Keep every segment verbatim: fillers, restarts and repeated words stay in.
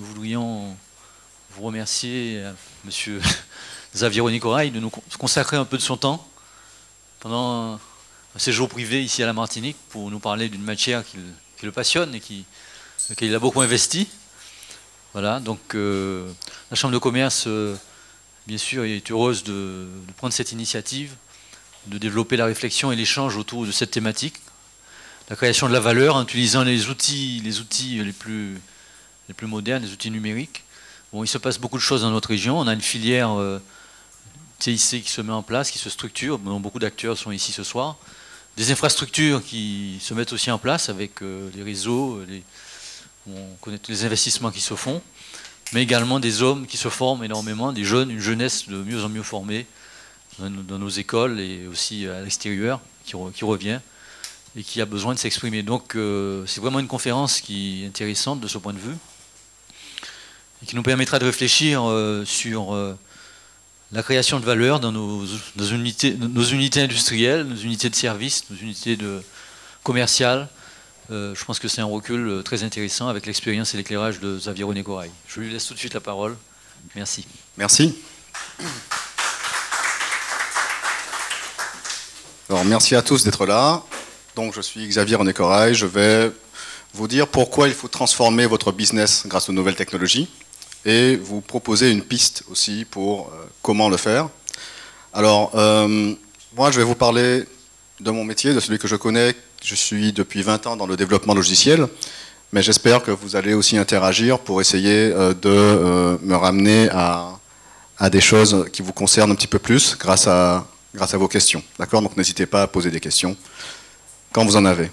Nous voudrions vous remercier, euh, Monsieur Xavier René Corail, de nous consacrer un peu de son temps pendant un séjour privé ici à la Martinique pour nous parler d'une matière qui, qui le passionne et qui, laquelle il a beaucoup investi. Voilà, donc euh, la Chambre de commerce, euh, bien sûr, est heureuse de, de prendre cette initiative, de développer la réflexion et l'échange autour de cette thématique, la création de la valeur en utilisant les outils, les outils les plus, les plus modernes, les outils numériques. Bon, il se passe beaucoup de choses dans notre région. On a une filière euh, T I C qui se met en place, qui se structure, dont beaucoup d'acteurs sont ici ce soir. Des infrastructures qui se mettent aussi en place avec euh, les réseaux, les, on connaît tous les investissements qui se font, mais également des hommes qui se forment énormément, des jeunes, une jeunesse de mieux en mieux formée dans, dans nos écoles et aussi à l'extérieur, qui, re, qui revient et qui a besoin de s'exprimer. Donc euh, c'est vraiment une conférence qui est intéressante de ce point de vue et qui nous permettra de réfléchir euh, sur euh, la création de valeur dans nos, nos, unités, nos unités industrielles, nos unités de services, nos unités de, commerciales. Euh, je pense que c'est un recul très intéressant avec l'expérience et l'éclairage de Xavier René Corail. Je lui laisse tout de suite la parole. Merci. Merci. Alors, merci à tous d'être là. Donc, je suis Xavier René Corail. Je vais vous dire pourquoi il faut transformer votre business grâce aux nouvelles technologies et vous proposer une piste aussi pour euh, comment le faire. Alors, euh, moi, je vais vous parler de mon métier, de celui que je connais. Je suis depuis vingt ans dans le développement logiciel, mais j'espère que vous allez aussi interagir pour essayer euh, de euh, me ramener à, à des choses qui vous concernent un petit peu plus grâce à, grâce à vos questions. D'accord ? Donc, n'hésitez pas à poser des questions quand vous en avez.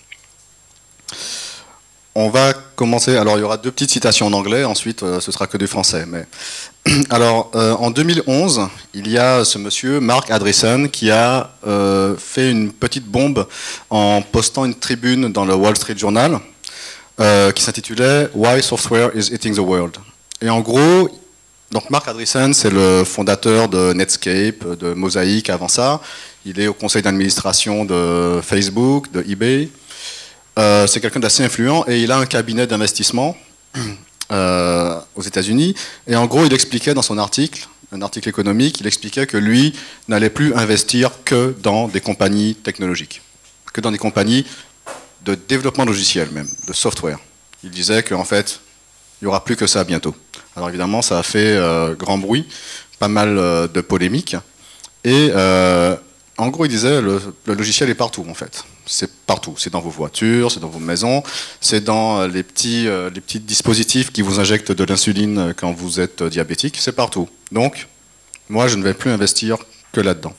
On va commencer, alors il y aura deux petites citations en anglais, ensuite euh, ce sera que du français. Mais... Alors, euh, en deux mille onze, il y a ce monsieur, Marc Andreessen, qui a euh, fait une petite bombe en postant une tribune dans le Wall Street Journal euh, qui s'intitulait « Why Software is Eating the World ». Et en gros, donc Marc Andreessen, c'est le fondateur de Netscape, de Mosaic avant ça. Il est au conseil d'administration de Facebook, de eBay. Euh, c'est quelqu'un d'assez influent et il a un cabinet d'investissement euh, aux États-Unis. Et en gros, il expliquait dans son article, un article économique, il expliquait que lui n'allait plus investir que dans des compagnies technologiques, que dans des compagnies de développement logiciel même, de software. Il disait qu'en fait, il n'y aura plus que ça bientôt. Alors évidemment, ça a fait euh, grand bruit, pas mal euh, de polémiques. Et euh, en gros, il disait le, le logiciel est partout en fait. C'est partout. C'est dans vos voitures, c'est dans vos maisons, c'est dans les petits, euh, les petits dispositifs qui vous injectent de l'insuline quand vous êtes diabétique. C'est partout. Donc, moi, je ne vais plus investir que là-dedans.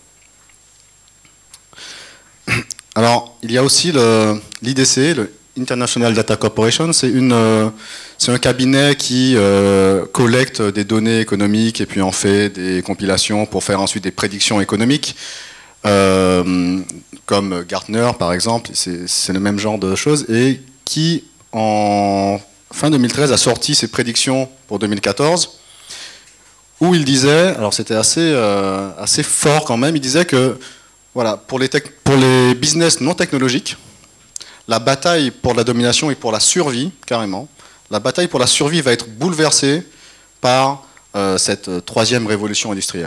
Alors, il y a aussi l'I D C, le International Data Corporation. C'est euh, un cabinet qui euh, collecte des données économiques et puis en fait des compilations pour faire ensuite des prédictions économiques. Euh, comme Gartner par exemple, c'est le même genre de choses, et qui en fin deux mille treize a sorti ses prédictions pour deux mille quatorze, où il disait, alors c'était assez, euh, assez fort quand même, il disait que voilà, pour les, pour les business non technologiques, la bataille pour la domination et pour la survie, carrément, la bataille pour la survie va être bouleversée par euh, cette troisième révolution industrielle.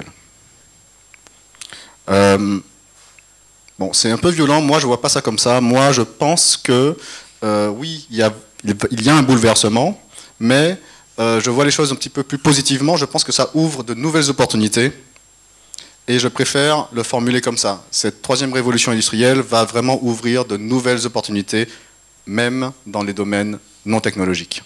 Euh, bon, c'est un peu violent, moi je vois pas ça comme ça. Moi je pense que euh, oui, il y a, il y a un bouleversement, mais euh, je vois les choses un petit peu plus positivement. Je pense que ça ouvre de nouvelles opportunités et je préfère le formuler comme ça. Cette troisième révolution industrielle va vraiment ouvrir de nouvelles opportunités, même dans les domaines non technologiques.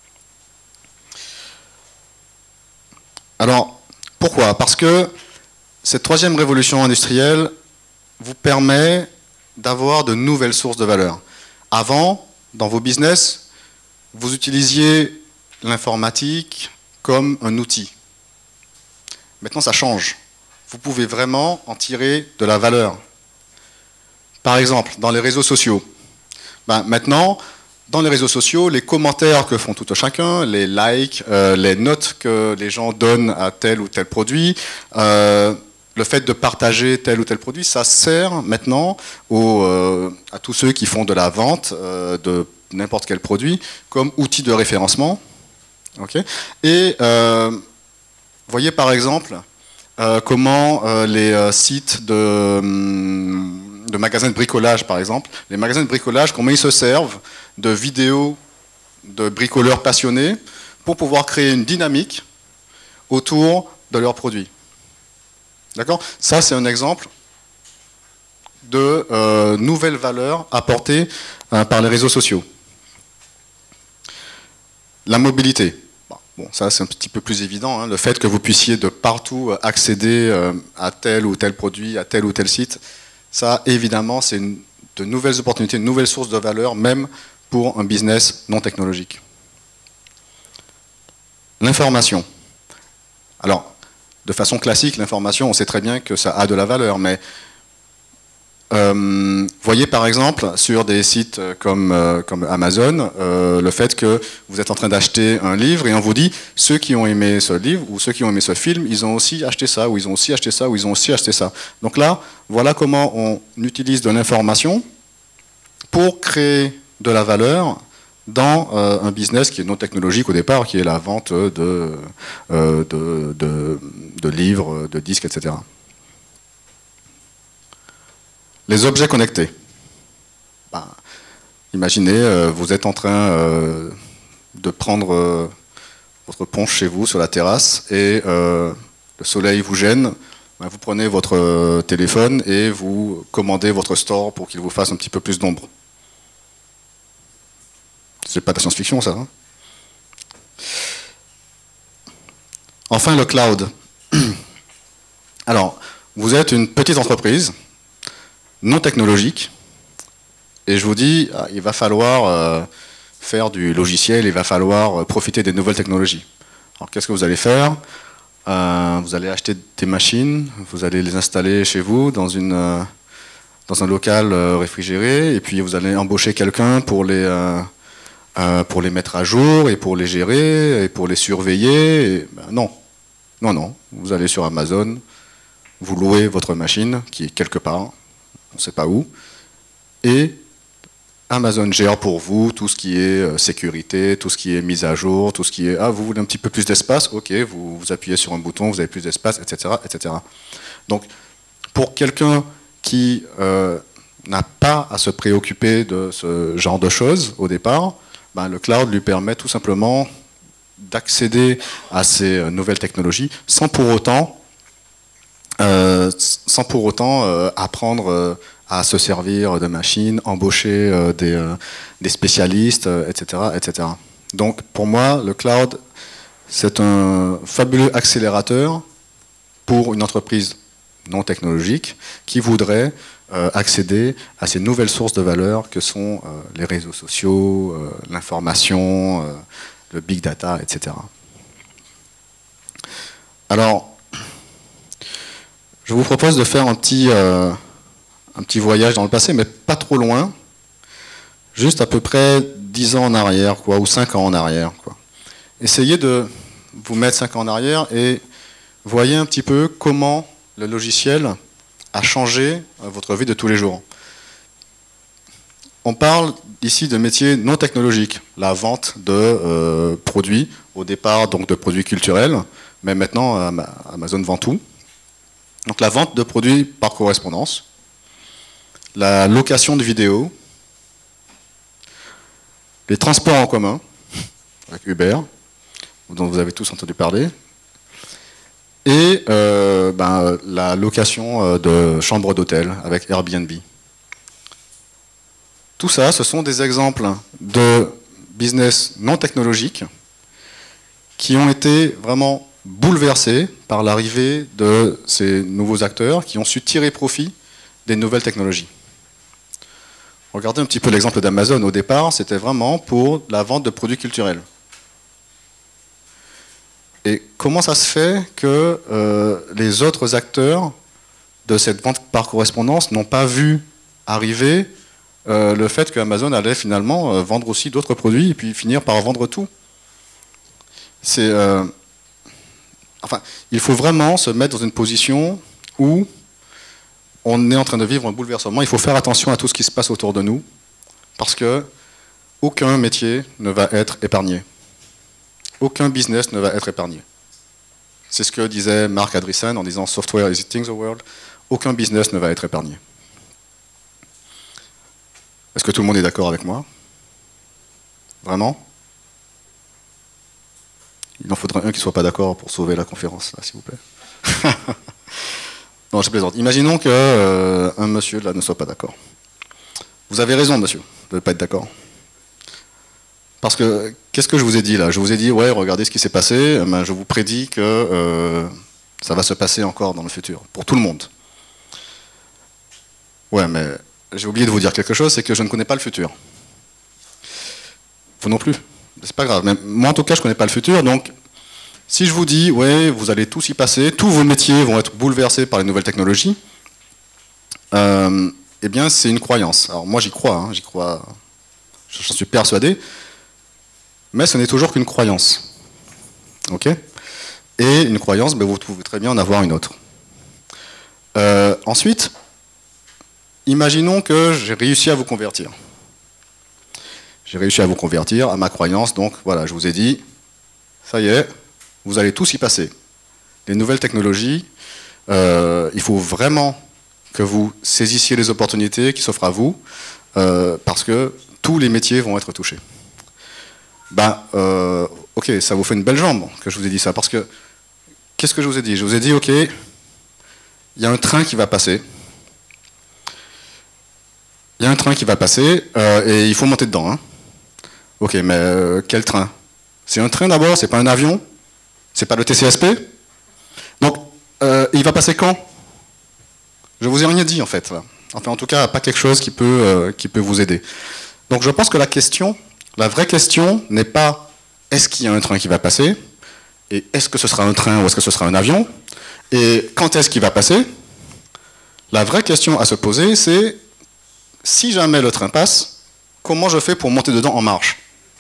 Alors, pourquoi ? Parce que cette troisième révolution industrielle vous permet d'avoir de nouvelles sources de valeur. Avant, dans vos business, vous utilisiez l'informatique comme un outil. Maintenant, ça change. Vous pouvez vraiment en tirer de la valeur. Par exemple, dans les réseaux sociaux. Ben, maintenant, dans les réseaux sociaux, les commentaires que font tout un chacun, les likes, euh, les notes que les gens donnent à tel ou tel produit, euh, le fait de partager tel ou tel produit, ça sert maintenant aux, euh, à tous ceux qui font de la vente euh, de n'importe quel produit comme outil de référencement. Okay. Et euh, voyez par exemple euh, comment euh, les euh, sites de, de magasins de bricolage, par exemple, les magasins de bricolage, comment ils se servent de vidéos de bricoleurs passionnés pour pouvoir créer une dynamique autour de leurs produits. D'accord ? Ça, c'est un exemple de euh, nouvelles valeurs apportées euh, par les réseaux sociaux. La mobilité. Bon, ça c'est un petit peu plus évident, hein. Le fait que vous puissiez de partout accéder euh, à tel ou tel produit, à tel ou tel site, ça évidemment c'est de nouvelles opportunités, une nouvelle source de valeur, même pour un business non technologique. L'information. Alors, de façon classique, l'information, on sait très bien que ça a de la valeur, mais Euh, voyez par exemple sur des sites comme, euh, comme Amazon euh, le fait que vous êtes en train d'acheter un livre et on vous dit ceux qui ont aimé ce livre ou ceux qui ont aimé ce film, ils ont aussi acheté ça, ou ils ont aussi acheté ça, ou ils ont aussi acheté ça. Donc là, voilà comment on utilise de l'information pour créer de la valeur dans euh, un business qui est non technologique au départ, qui est la vente de, euh, de, de, de livres, de disques, et cetera. Les objets connectés. Ben, imaginez, euh, vous êtes en train euh, de prendre euh, votre ponche chez vous sur la terrasse et euh, le soleil vous gêne. Ben, vous prenez votre euh, téléphone et vous commandez votre store pour qu'il vous fasse un petit peu plus d'ombre. C'est pas de la science-fiction, ça. Hein ? Enfin, le cloud. Alors, vous êtes une petite entreprise non technologique, et je vous dis, il va falloir euh, faire du logiciel, il va falloir profiter des nouvelles technologies. Alors qu'est-ce que vous allez faire ? euh, Vous allez acheter des machines, vous allez les installer chez vous dans, une, euh, dans un local euh, réfrigéré, et puis vous allez embaucher quelqu'un pour les, euh, euh, pour les mettre à jour, et pour les gérer, et pour les surveiller. Et, ben non, non, non, vous allez sur Amazon, vous louez votre machine, qui est quelque part, on ne sait pas où, et Amazon gère pour vous tout ce qui est sécurité, tout ce qui est mise à jour, tout ce qui est « Ah, vous voulez un petit peu plus d'espace ?» Ok, vous, vous appuyez sur un bouton, vous avez plus d'espace, et cetera, et cetera. Donc, pour quelqu'un qui euh, n'a pas à se préoccuper de ce genre de choses au départ, ben, le cloud lui permet tout simplement d'accéder à ces nouvelles technologies sans pour autant Euh, sans pour autant euh, apprendre euh, à se servir de machines, embaucher euh, des, euh, des spécialistes, euh, et cetera, et cetera. Donc pour moi, le cloud, c'est un fabuleux accélérateur pour une entreprise non technologique qui voudrait euh, accéder à ces nouvelles sources de valeur que sont euh, les réseaux sociaux, euh, l'information, euh, le big data, et cetera. Alors, je vous propose de faire un petit, euh, un petit voyage dans le passé, mais pas trop loin, juste à peu près dix ans en arrière, quoi, ou cinq ans en arrière, quoi. Essayez de vous mettre cinq ans en arrière et voyez un petit peu comment le logiciel a changé votre vie de tous les jours. On parle ici de métiers non technologiques, la vente de euh, produits, au départ donc de produits culturels, mais maintenant Amazon vend tout. Donc la vente de produits par correspondance, la location de vidéos, les transports en commun, avec Uber, dont vous avez tous entendu parler, et euh, ben, la location de chambres d'hôtel avec Airbnb. Tout ça, ce sont des exemples de business non technologiques qui ont été vraiment bouleversés par l'arrivée de ces nouveaux acteurs qui ont su tirer profit des nouvelles technologies. Regardez un petit peu l'exemple d'Amazon. Au départ, c'était vraiment pour la vente de produits culturels. Et comment ça se fait que euh, les autres acteurs de cette vente par correspondance n'ont pas vu arriver euh, le fait qu'Amazon allait finalement euh, vendre aussi d'autres produits et puis finir par vendre tout? C'est... Euh, Enfin, il faut vraiment se mettre dans une position où on est en train de vivre un bouleversement. Il faut faire attention à tout ce qui se passe autour de nous, parce que aucun métier ne va être épargné. aucun business ne va être épargné. C'est ce que disait Mark Andreessen en disant « Software is eating the world ». Aucun business ne va être épargné. Est-ce que tout le monde est d'accord avec moi? Vraiment? Il en faudrait un qui ne soit pas d'accord pour sauver la conférence, là, s'il vous plaît. Non, je plaisante. Imaginons qu'un euh, monsieur là ne soit pas d'accord. Vous avez raison, monsieur, de ne pas être d'accord. Parce que, qu'est-ce que je vous ai dit là? Je vous ai dit, ouais, regardez ce qui s'est passé, ben, je vous prédis que euh, ça va se passer encore dans le futur, pour tout le monde. Ouais, mais j'ai oublié de vous dire quelque chose, c'est que je ne connais pas le futur. Vous non plus. C'est pas grave. Mais moi, en tout cas, je ne connais pas le futur, donc si je vous dis, ouais, vous allez tous y passer, tous vos métiers vont être bouleversés par les nouvelles technologies, euh, eh bien, c'est une croyance. Alors moi, j'y crois, hein, j'y crois, j'en suis persuadé, mais ce n'est toujours qu'une croyance. Ok? Et une croyance, ben, vous pouvez très bien en avoir une autre. Euh, ensuite, imaginons que j'ai réussi à vous convertir. J'ai réussi à vous convertir à ma croyance, donc voilà, je vous ai dit, ça y est, vous allez tous y passer. Les nouvelles technologies, euh, il faut vraiment que vous saisissiez les opportunités qui s'offrent à vous, euh, parce que tous les métiers vont être touchés. Ben, euh, ok, ça vous fait une belle jambe que je vous ai dit ça, parce que, qu'est-ce que je vous ai dit? Je vous ai dit, ok, il y a un train qui va passer, il y a un train qui va passer, euh, et il faut monter dedans, hein. Ok, mais euh, quel train? C'est un train d'abord, c'est pas un avion? C'est pas le T C S P? Donc, euh, il va passer quand? Je vous ai rien dit en fait. Là. Enfin, en tout cas, pas quelque chose qui peut, euh, qui peut vous aider. Donc, je pense que la question, la vraie question, n'est pas est-ce qu'il y a un train qui va passer? Et est-ce que ce sera un train ou est-ce que ce sera un avion? Et quand est-ce qu'il va passer? La vraie question à se poser, c'est si jamais le train passe, comment je fais pour monter dedans en marche?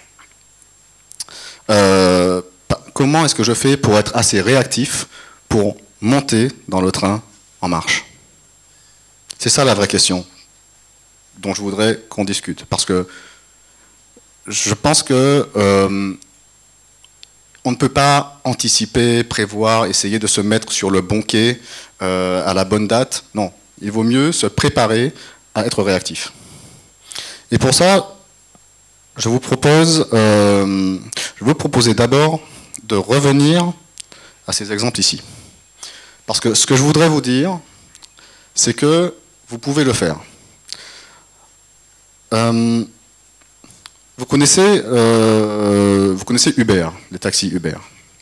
Euh, comment est-ce que je fais pour être assez réactif pour monter dans le train en marche? C'est ça la vraie question dont je voudrais qu'on discute. Parce que je pense que euh, on ne peut pas anticiper, prévoir, essayer de se mettre sur le bon quai euh, à la bonne date. Non, il vaut mieux se préparer à être réactif. Et pour ça, je vous propose, euh, je vais vous proposer d'abord de revenir à ces exemples ici. Parce que ce que je voudrais vous dire, c'est que vous pouvez le faire. Euh, vous connaissez, euh, vous connaissez Uber, les taxis Uber.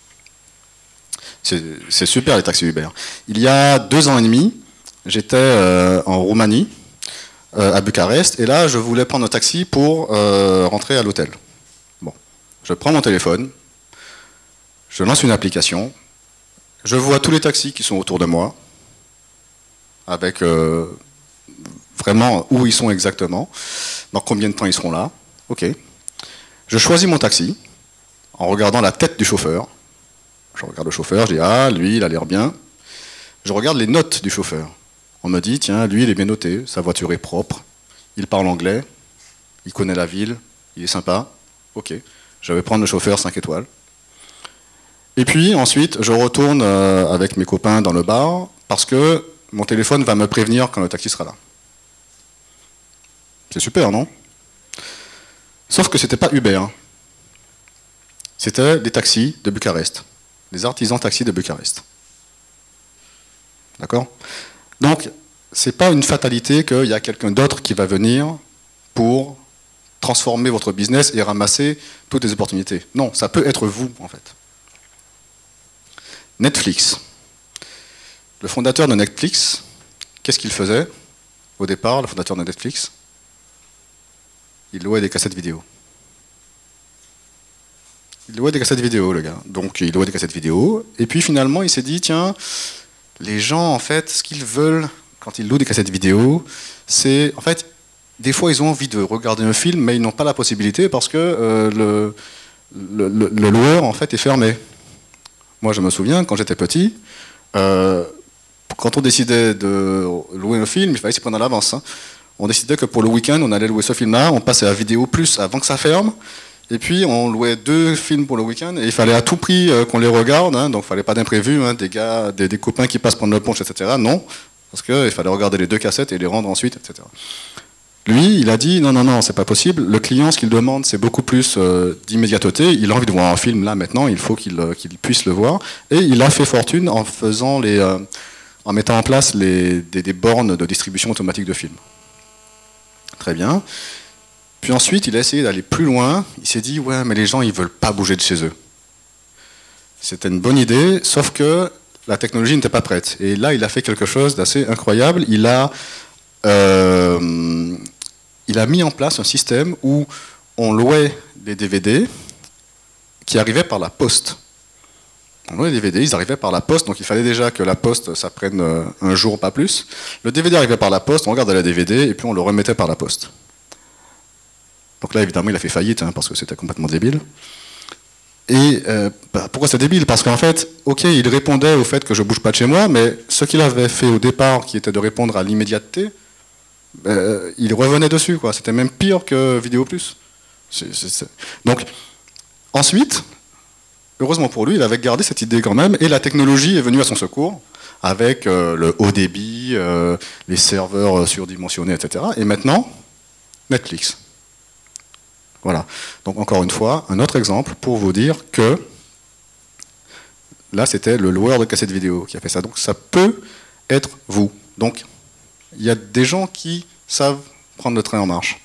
C'est super les taxis Uber. Il y a deux ans et demi, j'étais euh, en Roumanie, à Bucarest, et là je voulais prendre un taxi pour euh, rentrer à l'hôtel. Bon, je prends mon téléphone, je lance une application, je vois tous les taxis qui sont autour de moi, avec euh, vraiment où ils sont exactement, dans combien de temps ils seront là. Ok. Je choisis mon taxi en regardant la tête du chauffeur. Je regarde le chauffeur, je dis ah lui il a l'air bien. Je regarde les notes du chauffeur. On me dit, tiens, lui, il est bien noté, sa voiture est propre, il parle anglais, il connaît la ville, il est sympa. Ok, je vais prendre le chauffeur cinq étoiles. Et puis, ensuite, je retourne euh, avec mes copains dans le bar, parce que mon téléphone va me prévenir quand le taxi sera là. C'est super, non? Sauf que c'était pas Uber. C'était des taxis de Bucarest, des artisans taxis de Bucarest. D'accord? Donc, ce n'est pas une fatalité qu'il y a quelqu'un d'autre qui va venir pour transformer votre business et ramasser toutes les opportunités. Non, ça peut être vous, en fait. Netflix. Le fondateur de Netflix, qu'est-ce qu'il faisait au départ, le fondateur de Netflix? Il louait des cassettes vidéo. Il louait des cassettes vidéo, le gars. Donc, il louait des cassettes vidéo. Et puis, finalement, il s'est dit, tiens, les gens, en fait, ce qu'ils veulent quand ils louent des cassettes vidéo, c'est, en fait, des fois, ils ont envie de regarder un film, mais ils n'ont pas la possibilité parce que euh, le, le, le, le loueur, en fait, est fermé. Moi, je me souviens, quand j'étais petit, euh, quand on décidait de louer un film, il fallait s'y prendre à l'avance. Hein. On décidait que pour le week-end, on allait louer ce film-là, on passait à Vidéo Plus avant que ça ferme, Et puis on louait deux films pour le week-end et il fallait à tout prix euh, qu'on les regarde, hein, donc il fallait pas d'imprévu, hein, des gars, des, des copains qui passent prendre le punch, et cetera. Non, parce qu'il fallait regarder les deux cassettes et les rendre ensuite, et cetera. Lui, il a dit non, non, non, c'est pas possible. Le client, ce qu'il demande, c'est beaucoup plus euh, d'immédiateté. Il a envie de voir un film là maintenant, il faut qu'il euh, qu'il puisse le voir. Et il a fait fortune en faisant les, euh, en mettant en place les, des, des bornes de distribution automatique de films. Très bien. Puis ensuite, il a essayé d'aller plus loin. Il s'est dit, ouais, mais les gens, ils veulent pas bouger de chez eux. C'était une bonne idée, sauf que la technologie n'était pas prête. Et là, il a fait quelque chose d'assez incroyable. Il a, euh, il a mis en place un système où on louait des D V D qui arrivaient par la poste. On louait des D V D, ils arrivaient par la poste, donc il fallait déjà que la poste, ça prenne un jour, pas plus. Le D V D arrivait par la poste, on regardait le D V D, et puis on le remettait par la poste. Donc là, évidemment, il a fait faillite, hein, parce que c'était complètement débile. Et euh, bah, pourquoi c'est débile? Parce qu'en fait, ok, il répondait au fait que je bouge pas de chez moi, mais ce qu'il avait fait au départ, qui était de répondre à l'immédiateté, bah, il revenait dessus, quoi. C'était même pire que Vidéo Plus. C'est, c'est, c'est... Donc, ensuite, heureusement pour lui, il avait gardé cette idée quand même, et la technologie est venue à son secours, avec euh, le haut débit, euh, les serveurs surdimensionnés, et cetera. Et maintenant, Netflix. Voilà. Donc encore une fois, un autre exemple pour vous dire que là, c'était le loueur de cassettes vidéo qui a fait ça. Donc ça peut être vous. Donc il y a des gens qui savent prendre le train en marche.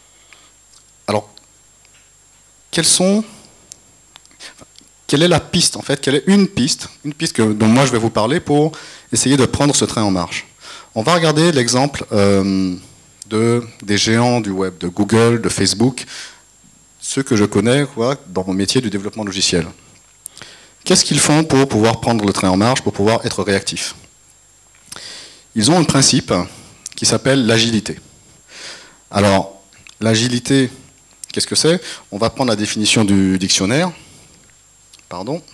Alors, quelles sont, quelle est la piste en fait? Quelle est une piste, une piste que, dont moi je vais vous parler pour essayer de prendre ce train en marche? On va regarder l'exemple euh, de, des géants du web, de Google, de Facebook, ceux que je connais quoi, dans mon métier du développement logiciel. Qu'est-ce qu'ils font pour pouvoir prendre le train en marche, pour pouvoir être réactifs? Ils ont un principe qui s'appelle l'agilité. Alors, l'agilité, qu'est-ce que c'est? On va prendre la définition du dictionnaire. Pardon.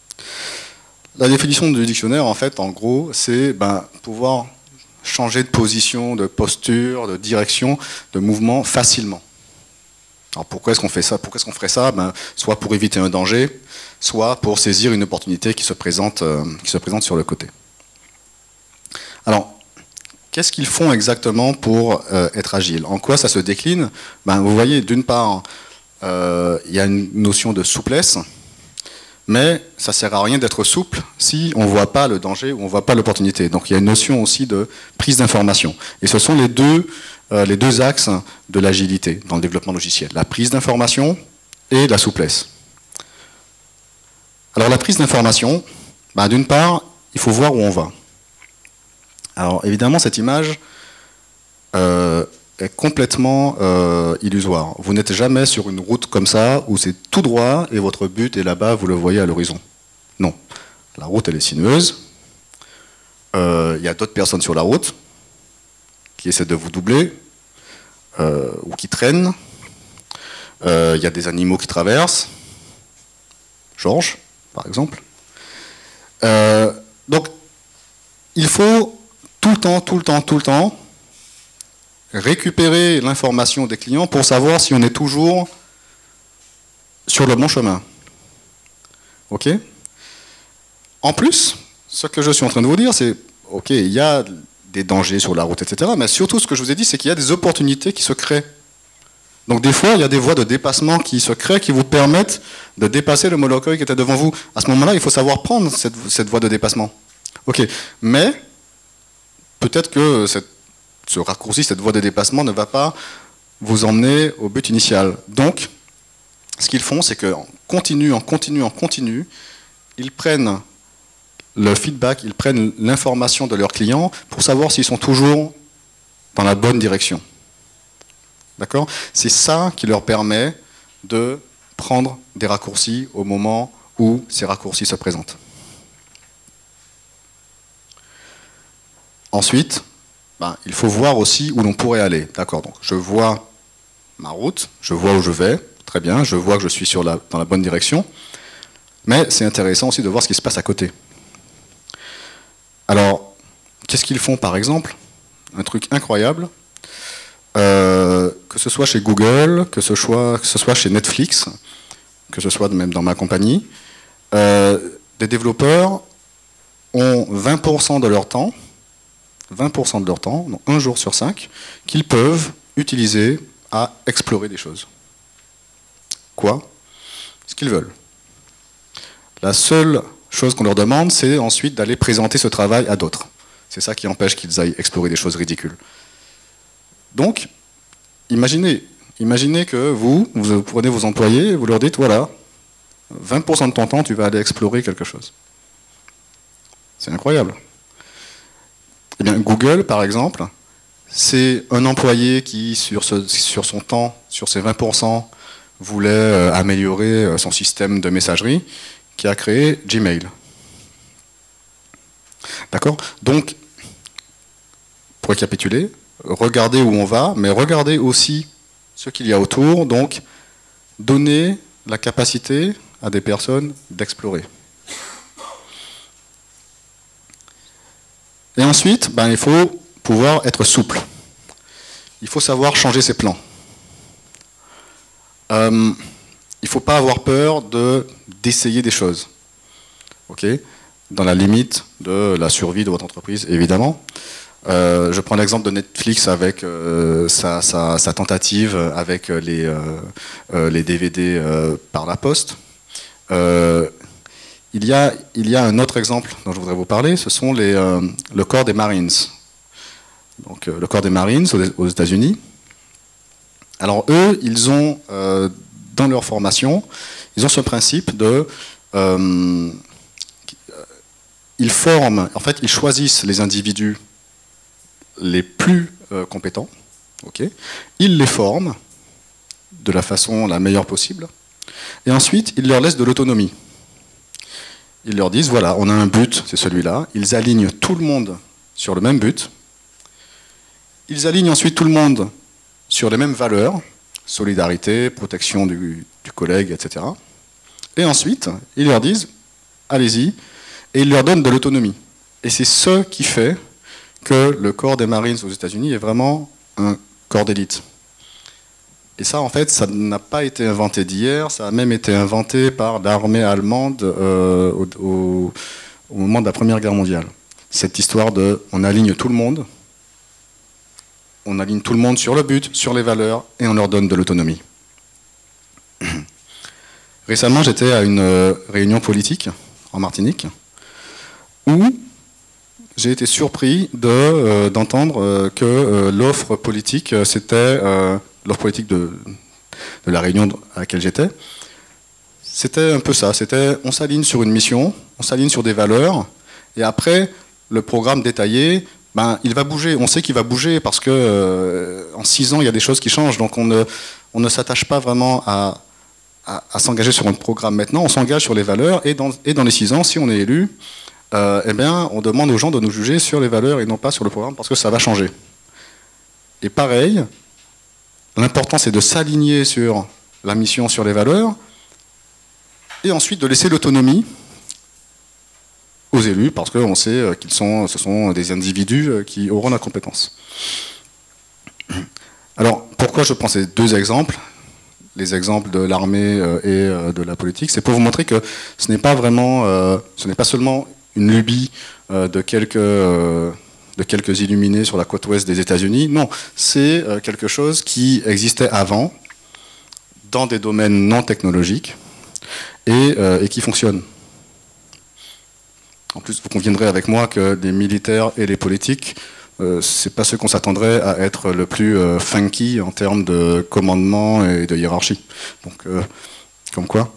La définition du dictionnaire, en fait, en gros, c'est ben, pouvoir changer de position, de posture, de direction, de mouvement facilement. Alors pourquoi est-ce qu'on fait ça? Pourquoi est-ce qu'on ferait ça? Ben, soit pour éviter un danger, soit pour saisir une opportunité qui se présente, euh, qui se présente sur le côté. Alors, qu'est-ce qu'ils font exactement pour euh, être agiles? En quoi ça se décline? Ben, vous voyez, d'une part, euh, il y a une notion de souplesse, mais ça ne sert à rien d'être souple si on ne voit pas le danger ou on ne voit pas l'opportunité. Donc il y a une notion aussi de prise d'information. Et ce sont les deux... Euh, les deux axes de l'agilité dans le développement logiciel, la prise d'information et la souplesse. Alors la prise d'information, ben, d'une part, il faut voir où on va. Alors évidemment, cette image euh, est complètement euh, illusoire. Vous n'êtes jamais sur une route comme ça, où c'est tout droit et votre but est là-bas, vous le voyez à l'horizon. Non. La route, elle est sinueuse. Euh, il y a d'autres personnes sur la route qui essaient de vous doubler, euh, ou qui traînent. Il euh, y a des animaux qui traversent. Georges, par exemple. Euh, donc, il faut tout le temps, tout le temps, tout le temps récupérer l'information des clients pour savoir si on est toujours sur le bon chemin. Ok? En plus, ce que je suis en train de vous dire, c'est, ok, il y a des dangers sur la route, et cetera. Mais surtout, ce que je vous ai dit, c'est qu'il y a des opportunités qui se créent. Donc des fois, il y a des voies de dépassement qui se créent, qui vous permettent de dépasser le Molokai qui était devant vous. À ce moment-là, il faut savoir prendre cette, cette voie de dépassement. Ok, mais peut-être que cette, ce raccourci, cette voie de dépassement ne va pas vous emmener au but initial. Donc, ce qu'ils font, c'est qu'en continu, en continu, en continu, ils prennent le feedback, ils prennent l'information de leurs clients pour savoir s'ils sont toujours dans la bonne direction. D'accord? C'est ça qui leur permet de prendre des raccourcis au moment où ces raccourcis se présentent. Ensuite, ben, il faut voir aussi où l'on pourrait aller. D'accord? Donc, je vois ma route, je vois où je vais, très bien, je vois que je suis sur la, dans la bonne direction, mais c'est intéressant aussi de voir ce qui se passe à côté. Alors, qu'est-ce qu'ils font par exemple? Un truc incroyable. Euh, que ce soit chez Google, que ce soit, que ce soit chez Netflix, que ce soit même dans ma compagnie, euh, des développeurs ont vingt pour cent de leur temps, vingt pour cent de leur temps, donc un jour sur cinq, qu'ils peuvent utiliser à explorer des choses. Quoi? Ce qu'ils veulent. La seule chose qu'on leur demande, c'est ensuite d'aller présenter ce travail à d'autres. C'est ça qui empêche qu'ils aillent explorer des choses ridicules. Donc, imaginez, imaginez que vous, vous prenez vos employés et vous leur dites, voilà, vingt pour cent de ton temps, tu vas aller explorer quelque chose. C'est incroyable. Eh bien, Google, par exemple, c'est un employé qui, sur, ce, sur son temps, sur ses vingt pour cent, voulait euh, améliorer euh, son système de messagerie, qui a créé Gmail. D'accord? Donc, pour récapituler, regardez où on va, mais regardez aussi ce qu'il y a autour, donc donner la capacité à des personnes d'explorer. Et ensuite, ben, il faut pouvoir être souple. Il faut savoir changer ses plans. Euh, il ne faut pas avoir peur de, d'essayer des choses. Okay? Dans la limite de la survie de votre entreprise, évidemment. Euh, je prends l'exemple de Netflix avec euh, sa, sa, sa tentative avec les, euh, euh, les D V D euh, par la poste. Euh, il, y a, il y a un autre exemple dont je voudrais vous parler, ce sont les, euh, le corps des Marines. Donc, euh, le corps des Marines aux, aux États-Unis. Alors eux, ils ont, euh, dans leur formation, ils ont ce principe de... Euh, ils forment, en fait, ils choisissent les individus les plus euh, compétents, okay. Ils les forment de la façon la meilleure possible, et ensuite, ils leur laissent de l'autonomie. Ils leur disent, voilà, on a un but, c'est celui-là, ils alignent tout le monde sur le même but, ils alignent ensuite tout le monde sur les mêmes valeurs, solidarité, protection du, du collègue, et cetera. Et ensuite, ils leur disent, allez-y, et ils leur donnent de l'autonomie. Et c'est ce qui fait que le corps des Marines aux États-Unis est vraiment un corps d'élite. Et ça, en fait, ça n'a pas été inventé d'hier, ça a même été inventé par l'armée allemande euh, au, au, au moment de la Première Guerre mondiale. Cette histoire de, on aligne tout le monde, on aligne tout le monde sur le but, sur les valeurs, et on leur donne de l'autonomie. Récemment, j'étais à une réunion politique en Martinique, où j'ai été surpris de, euh, d'entendre euh, que euh, l'offre politique, c'était euh, l'offre politique de, de la réunion à laquelle j'étais, c'était un peu ça, c'était on s'aligne sur une mission, on s'aligne sur des valeurs, et après, le programme détaillé, ben, il va bouger, on sait qu'il va bouger, parce que euh, en six ans, il y a des choses qui changent, donc on ne, on ne s'attache pas vraiment à, à, à s'engager sur un programme maintenant, on s'engage sur les valeurs, et dans, et dans les six ans, si on est élu, Euh, eh bien, on demande aux gens de nous juger sur les valeurs et non pas sur le programme, parce que ça va changer. Et pareil, l'important c'est de s'aligner sur la mission, sur les valeurs, et ensuite de laisser l'autonomie aux élus, parce qu'on sait qu'ils sont, ce sont des individus qui auront la compétence. Alors, pourquoi je prends ces deux exemples, les exemples de l'armée et de la politique? C'est pour vous montrer que ce n'est pas vraiment, ce n'est pas seulement une lubie euh, de, quelques, euh, de quelques illuminés sur la côte ouest des États-Unis. Non, c'est euh, quelque chose qui existait avant, dans des domaines non technologiques, et, euh, et qui fonctionne. En plus, vous conviendrez avec moi que les militaires et les politiques, euh, c'est pas ceux qu'on s'attendrait à être le plus euh, funky en termes de commandement et de hiérarchie. Donc, euh, comme quoi.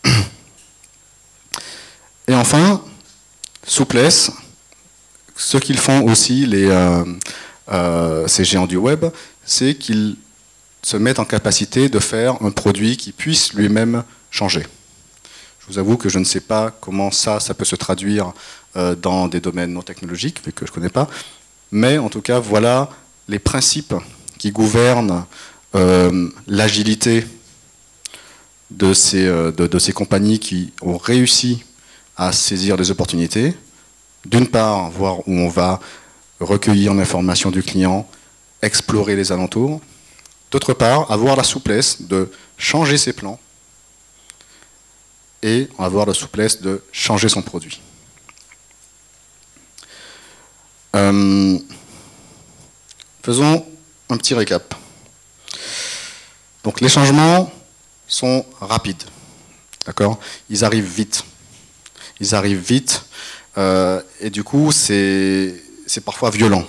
Et enfin, souplesse, ce qu'ils font aussi, les, euh, euh, ces géants du web, c'est qu'ils se mettent en capacité de faire un produit qui puisse lui-même changer. Je vous avoue que je ne sais pas comment ça, ça peut se traduire euh, dans des domaines non technologiques, vu que je ne connais pas, mais en tout cas, voilà les principes qui gouvernent euh, l'agilité de ces, euh, de, de ces compagnies qui ont réussi à saisir les opportunités. D'une part, voir où on va, recueillir l'information du client, explorer les alentours, d'autre part, avoir la souplesse de changer ses plans et avoir la souplesse de changer son produit. Euh, faisons un petit récap. Donc les changements sont rapides, d'accord? Ils arrivent vite. Ils arrivent vite euh, et du coup c'est c'est parfois violent.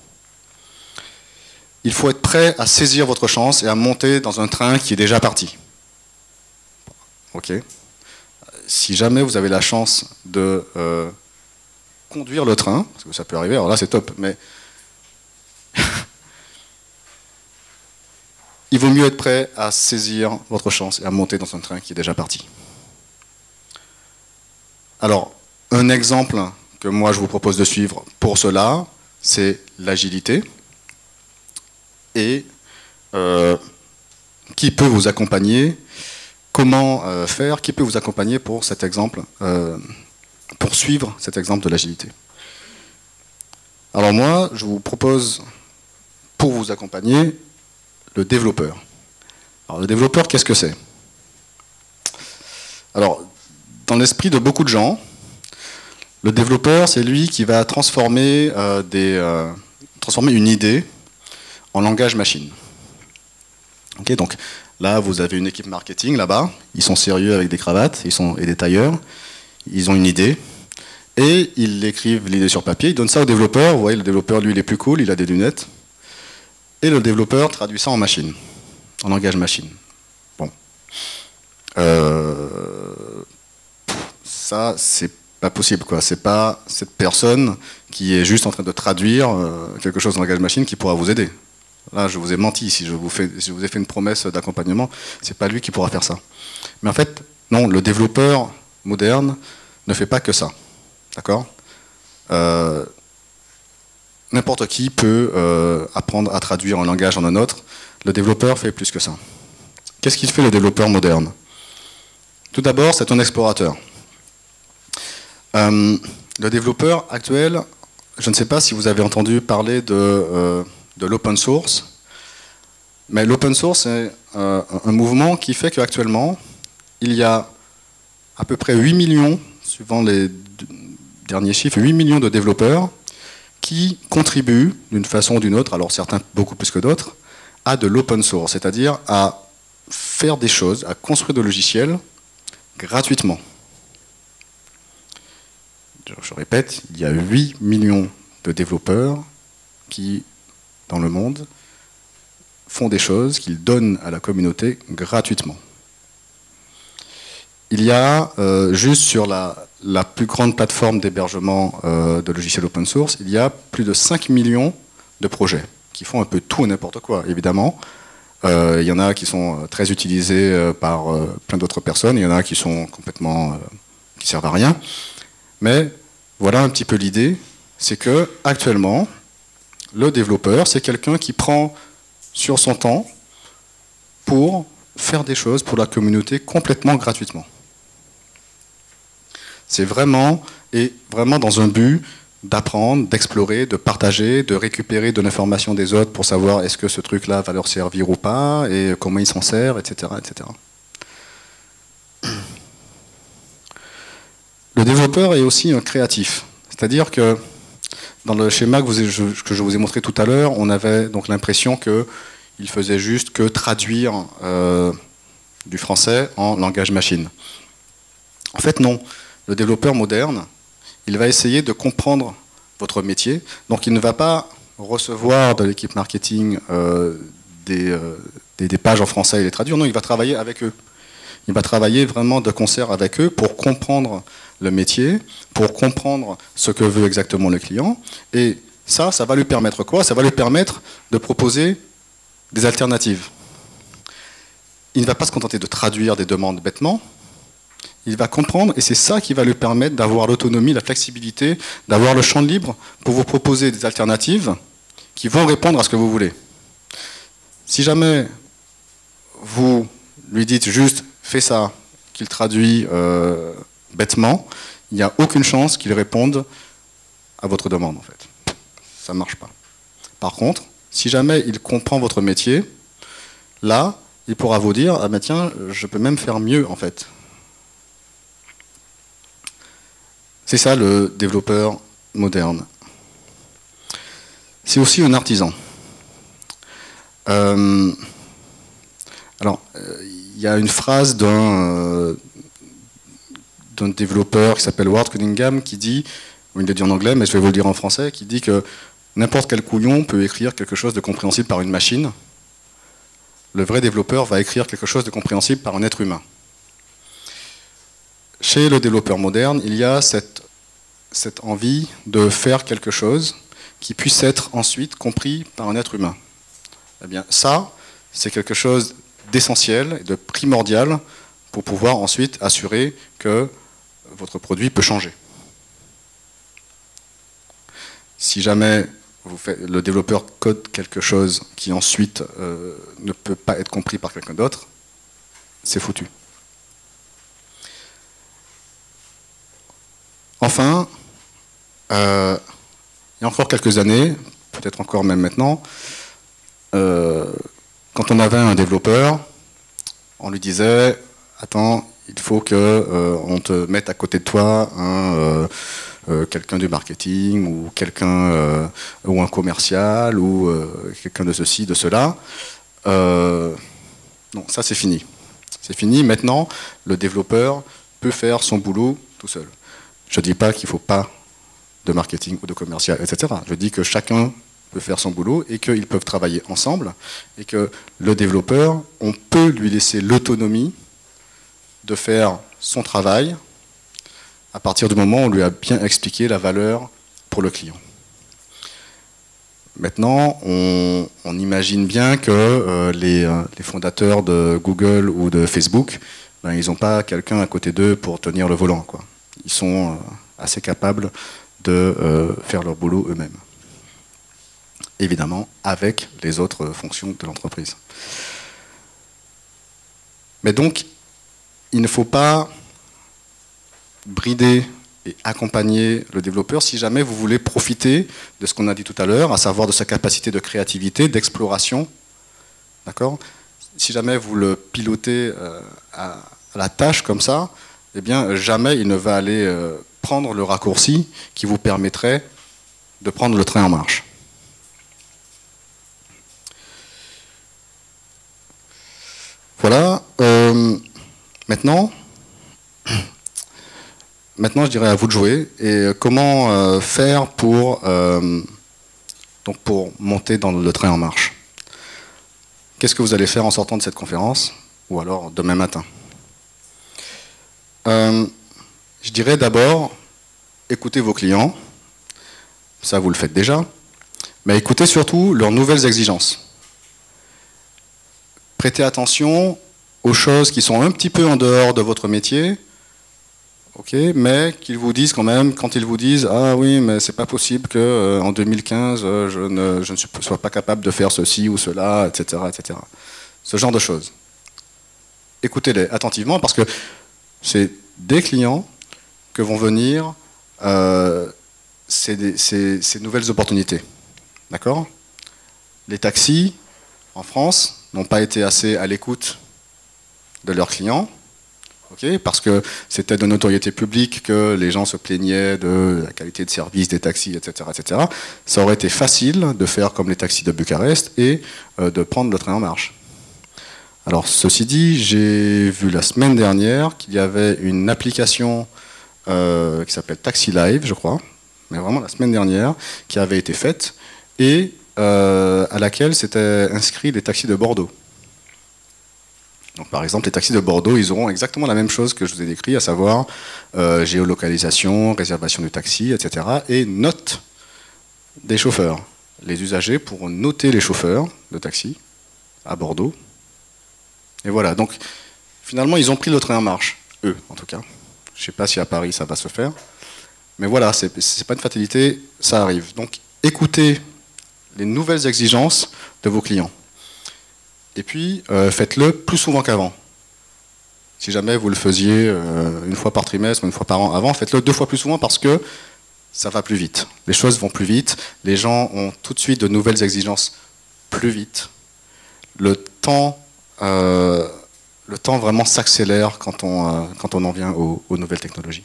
Il faut être prêt à saisir votre chance et à monter dans un train qui est déjà parti. Ok? Si jamais vous avez la chance de euh, conduire le train, parce que ça peut arriver, alors là c'est top, mais il vaut mieux être prêt à saisir votre chance et à monter dans un train qui est déjà parti. Alors, un exemple que moi je vous propose de suivre pour cela, c'est l'agilité. Et euh, qui peut vous accompagner, comment euh, faire, qui peut vous accompagner pour cet exemple, euh, pour suivre cet exemple de l'agilité. Alors moi, je vous propose, pour vous accompagner, le développeur. Alors le développeur, qu'est-ce que c'est? Alors, dans l'esprit de beaucoup de gens, le développeur, c'est lui qui va transformer, euh, des, euh, transformer une idée en langage machine. Okay, donc là, vous avez une équipe marketing là-bas, ils sont sérieux avec des cravates ils sont, et des tailleurs, ils ont une idée, et ils écrivent l'idée sur papier, ils donnent ça au développeur, vous voyez, le développeur, lui, il est plus cool, il a des lunettes, et le développeur traduit ça en machine, en langage machine. Bon. Euh, ça, c'est pas possible, quoi. C'est pas cette personne qui est juste en train de traduire euh, quelque chose en langage machine qui pourra vous aider. Là, je vous ai menti, si je vous, fais, si je vous ai fait une promesse d'accompagnement, c'est pas lui qui pourra faire ça. Mais en fait, non, le développeur moderne ne fait pas que ça. D'accord ? euh, N'importe qui peut euh, apprendre à traduire un langage en un autre. Le développeur fait plus que ça. Qu'est-ce qu'il fait, le développeur moderne ? Tout d'abord, c'est un explorateur. Euh, le développeur actuel, je ne sais pas si vous avez entendu parler de... Euh, de l'open source, mais l'open source est euh, un mouvement qui fait qu'actuellement, il y a à peu près huit millions, suivant les derniers chiffres, huit millions de développeurs qui contribuent d'une façon ou d'une autre, alors certains beaucoup plus que d'autres, à de l'open source, c'est-à-dire à faire des choses, à construire des logiciels gratuitement. Je répète, il y a huit millions de développeurs qui dans le monde, font des choses qu'ils donnent à la communauté gratuitement. Il y a, euh, juste sur la, la plus grande plateforme d'hébergement euh, de logiciels open source, il y a plus de cinq millions de projets qui font un peu tout et n'importe quoi, évidemment. Euh, il y en a qui sont très utilisés euh, par euh, plein d'autres personnes, il y en a qui sont complètement... Euh, qui servent à rien. Mais voilà un petit peu l'idée, c'est que actuellement, le développeur, c'est quelqu'un qui prend sur son temps pour faire des choses pour la communauté complètement gratuitement. C'est vraiment, et vraiment dans un but d'apprendre, d'explorer, de partager, de récupérer de l'information des autres pour savoir est-ce que ce truc-là va leur servir ou pas, et comment ils s'en servent, et cetera, et cetera. Le développeur est aussi un créatif, c'est-à-dire que dans le schéma que, vous, que je vous ai montré tout à l'heure, on avait donc l'impression qu'il faisait juste que traduire euh, du français en langage machine. En fait, non. Le développeur moderne, il va essayer de comprendre votre métier. Donc, il ne va pas recevoir de l'équipe marketing euh, des, euh, des, des pages en français et les traduire. Non, il va travailler avec eux. Il va travailler vraiment de concert avec eux pour comprendre le métier, pour comprendre ce que veut exactement le client. Et ça, ça va lui permettre quoi? Ça va lui permettre de proposer des alternatives. Il ne va pas se contenter de traduire des demandes bêtement. Il va comprendre, et c'est ça qui va lui permettre d'avoir l'autonomie, la flexibilité, d'avoir le champ libre pour vous proposer des alternatives qui vont répondre à ce que vous voulez. Si jamais vous lui dites juste « fais ça », qu'il traduit euh, bêtement, il n'y a aucune chance qu'il réponde à votre demande, en fait. Ça ne marche pas. Par contre, si jamais il comprend votre métier, là, il pourra vous dire, ah ben tiens, je peux même faire mieux en fait. C'est ça le développeur moderne. C'est aussi un artisan. Euh, alors, il y a une phrase d'un euh, d'un développeur qui s'appelle Ward Cunningham qui dit, il l'a dit en anglais, mais je vais vous le dire en français, qui dit que n'importe quel couillon peut écrire quelque chose de compréhensible par une machine. Le vrai développeur va écrire quelque chose de compréhensible par un être humain. Chez le développeur moderne, il y a cette, cette envie de faire quelque chose qui puisse être ensuite compris par un être humain. Eh bien, ça, c'est quelque chose d'essentiel et de primordial pour pouvoir ensuite assurer que votre produit peut changer. Si jamais vous faites, le développeur code quelque chose qui ensuite euh, ne peut pas être compris par quelqu'un d'autre, c'est foutu. Enfin, euh, il y a encore quelques années, peut-être encore même maintenant, euh, quand on avait un développeur, on lui disait « Attends, il faut qu'on euh, te mette à côté de toi un, euh, euh, quelqu'un du marketing ou quelqu'un euh, ou un commercial ou euh, quelqu'un de ceci, de cela. Euh, » Non, ça c'est fini. C'est fini. Maintenant, le développeur peut faire son boulot tout seul. Je ne dis pas qu'il ne faut pas de marketing ou de commercial, et cetera. Je dis que chacun peut faire son boulot et qu'ils peuvent travailler ensemble et que le développeur, on peut lui laisser l'autonomie de faire son travail à partir du moment où on lui a bien expliqué la valeur pour le client. Maintenant, on, on imagine bien que euh, les, euh, les fondateurs de Google ou de Facebook, ben, ils n'ont pas quelqu'un à côté d'eux pour tenir le volant, quoi. Ils sont euh, assez capables de euh, faire leur boulot eux-mêmes. Évidemment, avec les autres fonctions de l'entreprise. Mais donc, il ne faut pas brider et accompagner le développeur si jamais vous voulez profiter de ce qu'on a dit tout à l'heure, à savoir de sa capacité de créativité, d'exploration. D'accord ? Si jamais vous le pilotez euh, à, à la tâche comme ça, eh bien, jamais il ne va aller euh, prendre le raccourci qui vous permettrait de prendre le train en marche. Voilà. Euh, maintenant, maintenant, je dirais à vous de jouer. Et comment euh, faire pour, euh, donc pour monter dans le train en marche? Qu'est-ce que vous allez faire en sortant de cette conférence? Ou alors demain matin? euh, Je dirais d'abord, écoutez vos clients. Ça, vous le faites déjà. Mais écoutez surtout leurs nouvelles exigences. Prêtez attention aux choses qui sont un petit peu en dehors de votre métier, okay, mais qu'ils vous disent quand même, quand ils vous disent « Ah oui, mais c'est pas possible qu'en euh, deux mille quinze, euh, je, ne, je ne sois pas capable de faire ceci ou cela, et cetera et cetera » Ce genre de choses. Écoutez-les attentivement parce que c'est des clients que vont venir euh, ces, ces, ces nouvelles opportunités. D'accord ? Les taxis, en France, n'ont pas été assez à l'écoute de leurs clients, okay, parce que c'était de notoriété publique que les gens se plaignaient de la qualité de service des taxis, et cetera, et cetera. Ça aurait été facile de faire comme les taxis de Bucarest et euh, de prendre le train en marche. Alors, ceci dit, j'ai vu la semaine dernière qu'il y avait une application euh, qui s'appelle Taxi Live, je crois, mais vraiment la semaine dernière, qui avait été faite, et Euh, à laquelle s'étaient inscrits les taxis de Bordeaux. Donc, par exemple, les taxis de Bordeaux, ils auront exactement la même chose que je vous ai décrit, à savoir euh, géolocalisation, réservation du taxi, et cetera, et note des chauffeurs. Les usagers pourront noter les chauffeurs de taxi à Bordeaux. Et voilà, donc finalement, ils ont pris le train en marche, eux, en tout cas. Je ne sais pas si à Paris, ça va se faire. Mais voilà, ce n'est pas une fatalité, ça arrive. Donc, écoutez les nouvelles exigences de vos clients. Et puis, euh, faites-le plus souvent qu'avant. Si jamais vous le faisiez euh, une fois par trimestre ou une fois par an avant, faites-le deux fois plus souvent parce que ça va plus vite. Les choses vont plus vite. Les gens ont tout de suite de nouvelles exigences plus vite. Le temps euh, le temps vraiment s'accélère quand, on, euh, quand on en vient aux, aux nouvelles technologies.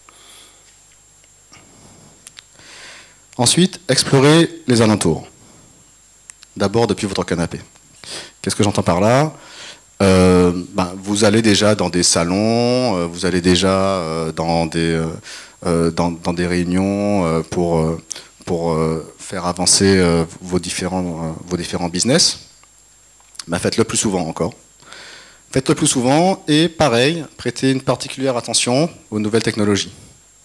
Ensuite, explorer les alentours. D'abord depuis votre canapé. Qu'est-ce que j'entends par là? euh, ben, Vous allez déjà dans des salons, euh, vous allez déjà euh, dans, des, euh, dans, dans des réunions euh, pour, euh, pour euh, faire avancer euh, vos, différents, euh, vos différents business. Ben, faites-le plus souvent encore. Faites-le plus souvent et pareil, prêtez une particulière attention aux nouvelles technologies.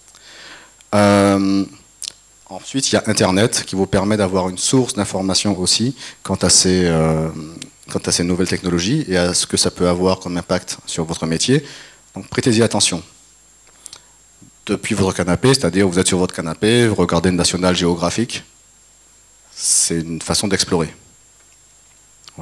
Euh, Ensuite, il y a Internet qui vous permet d'avoir une source d'information aussi quant à, ces, euh, quant à ces nouvelles technologies et à ce que ça peut avoir comme impact sur votre métier. Donc prêtez-y attention. Depuis votre canapé, c'est-à-dire vous êtes sur votre canapé, vous regardez une National Geographic, c'est une façon d'explorer. Ok ?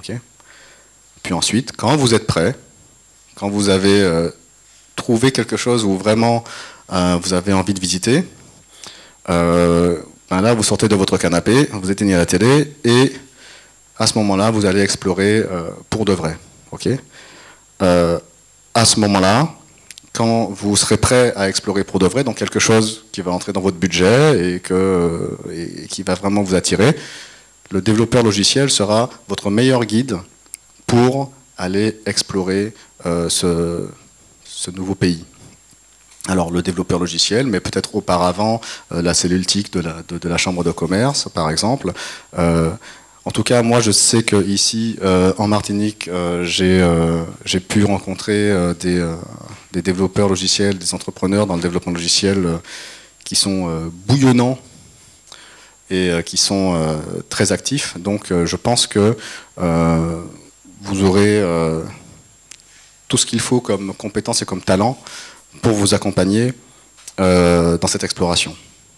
Puis ensuite, quand vous êtes prêt, quand vous avez euh, trouvé quelque chose où vraiment euh, vous avez envie de visiter, Euh, ben là, vous sortez de votre canapé, vous éteignez la télé et à ce moment-là, vous allez explorer euh, pour de vrai. Okay euh, à ce moment-là, quand vous serez prêt à explorer pour de vrai, donc quelque chose qui va entrer dans votre budget et, que, et qui va vraiment vous attirer, le développeur logiciel sera votre meilleur guide pour aller explorer euh, ce, ce nouveau pays. Alors le développeur logiciel, mais peut-être auparavant euh, la cellule T I C de la, de, de la Chambre de commerce, par exemple. Euh, en tout cas, moi je sais qu'ici, euh, en Martinique, euh, j'ai euh, pu rencontrer euh, des, euh, des développeurs logiciels, des entrepreneurs dans le développement logiciel euh, qui sont euh, bouillonnants et euh, qui sont euh, très actifs. Donc euh, je pense que euh, vous aurez euh, tout ce qu'il faut comme compétences et comme talent pour vous accompagner euh, dans cette exploration.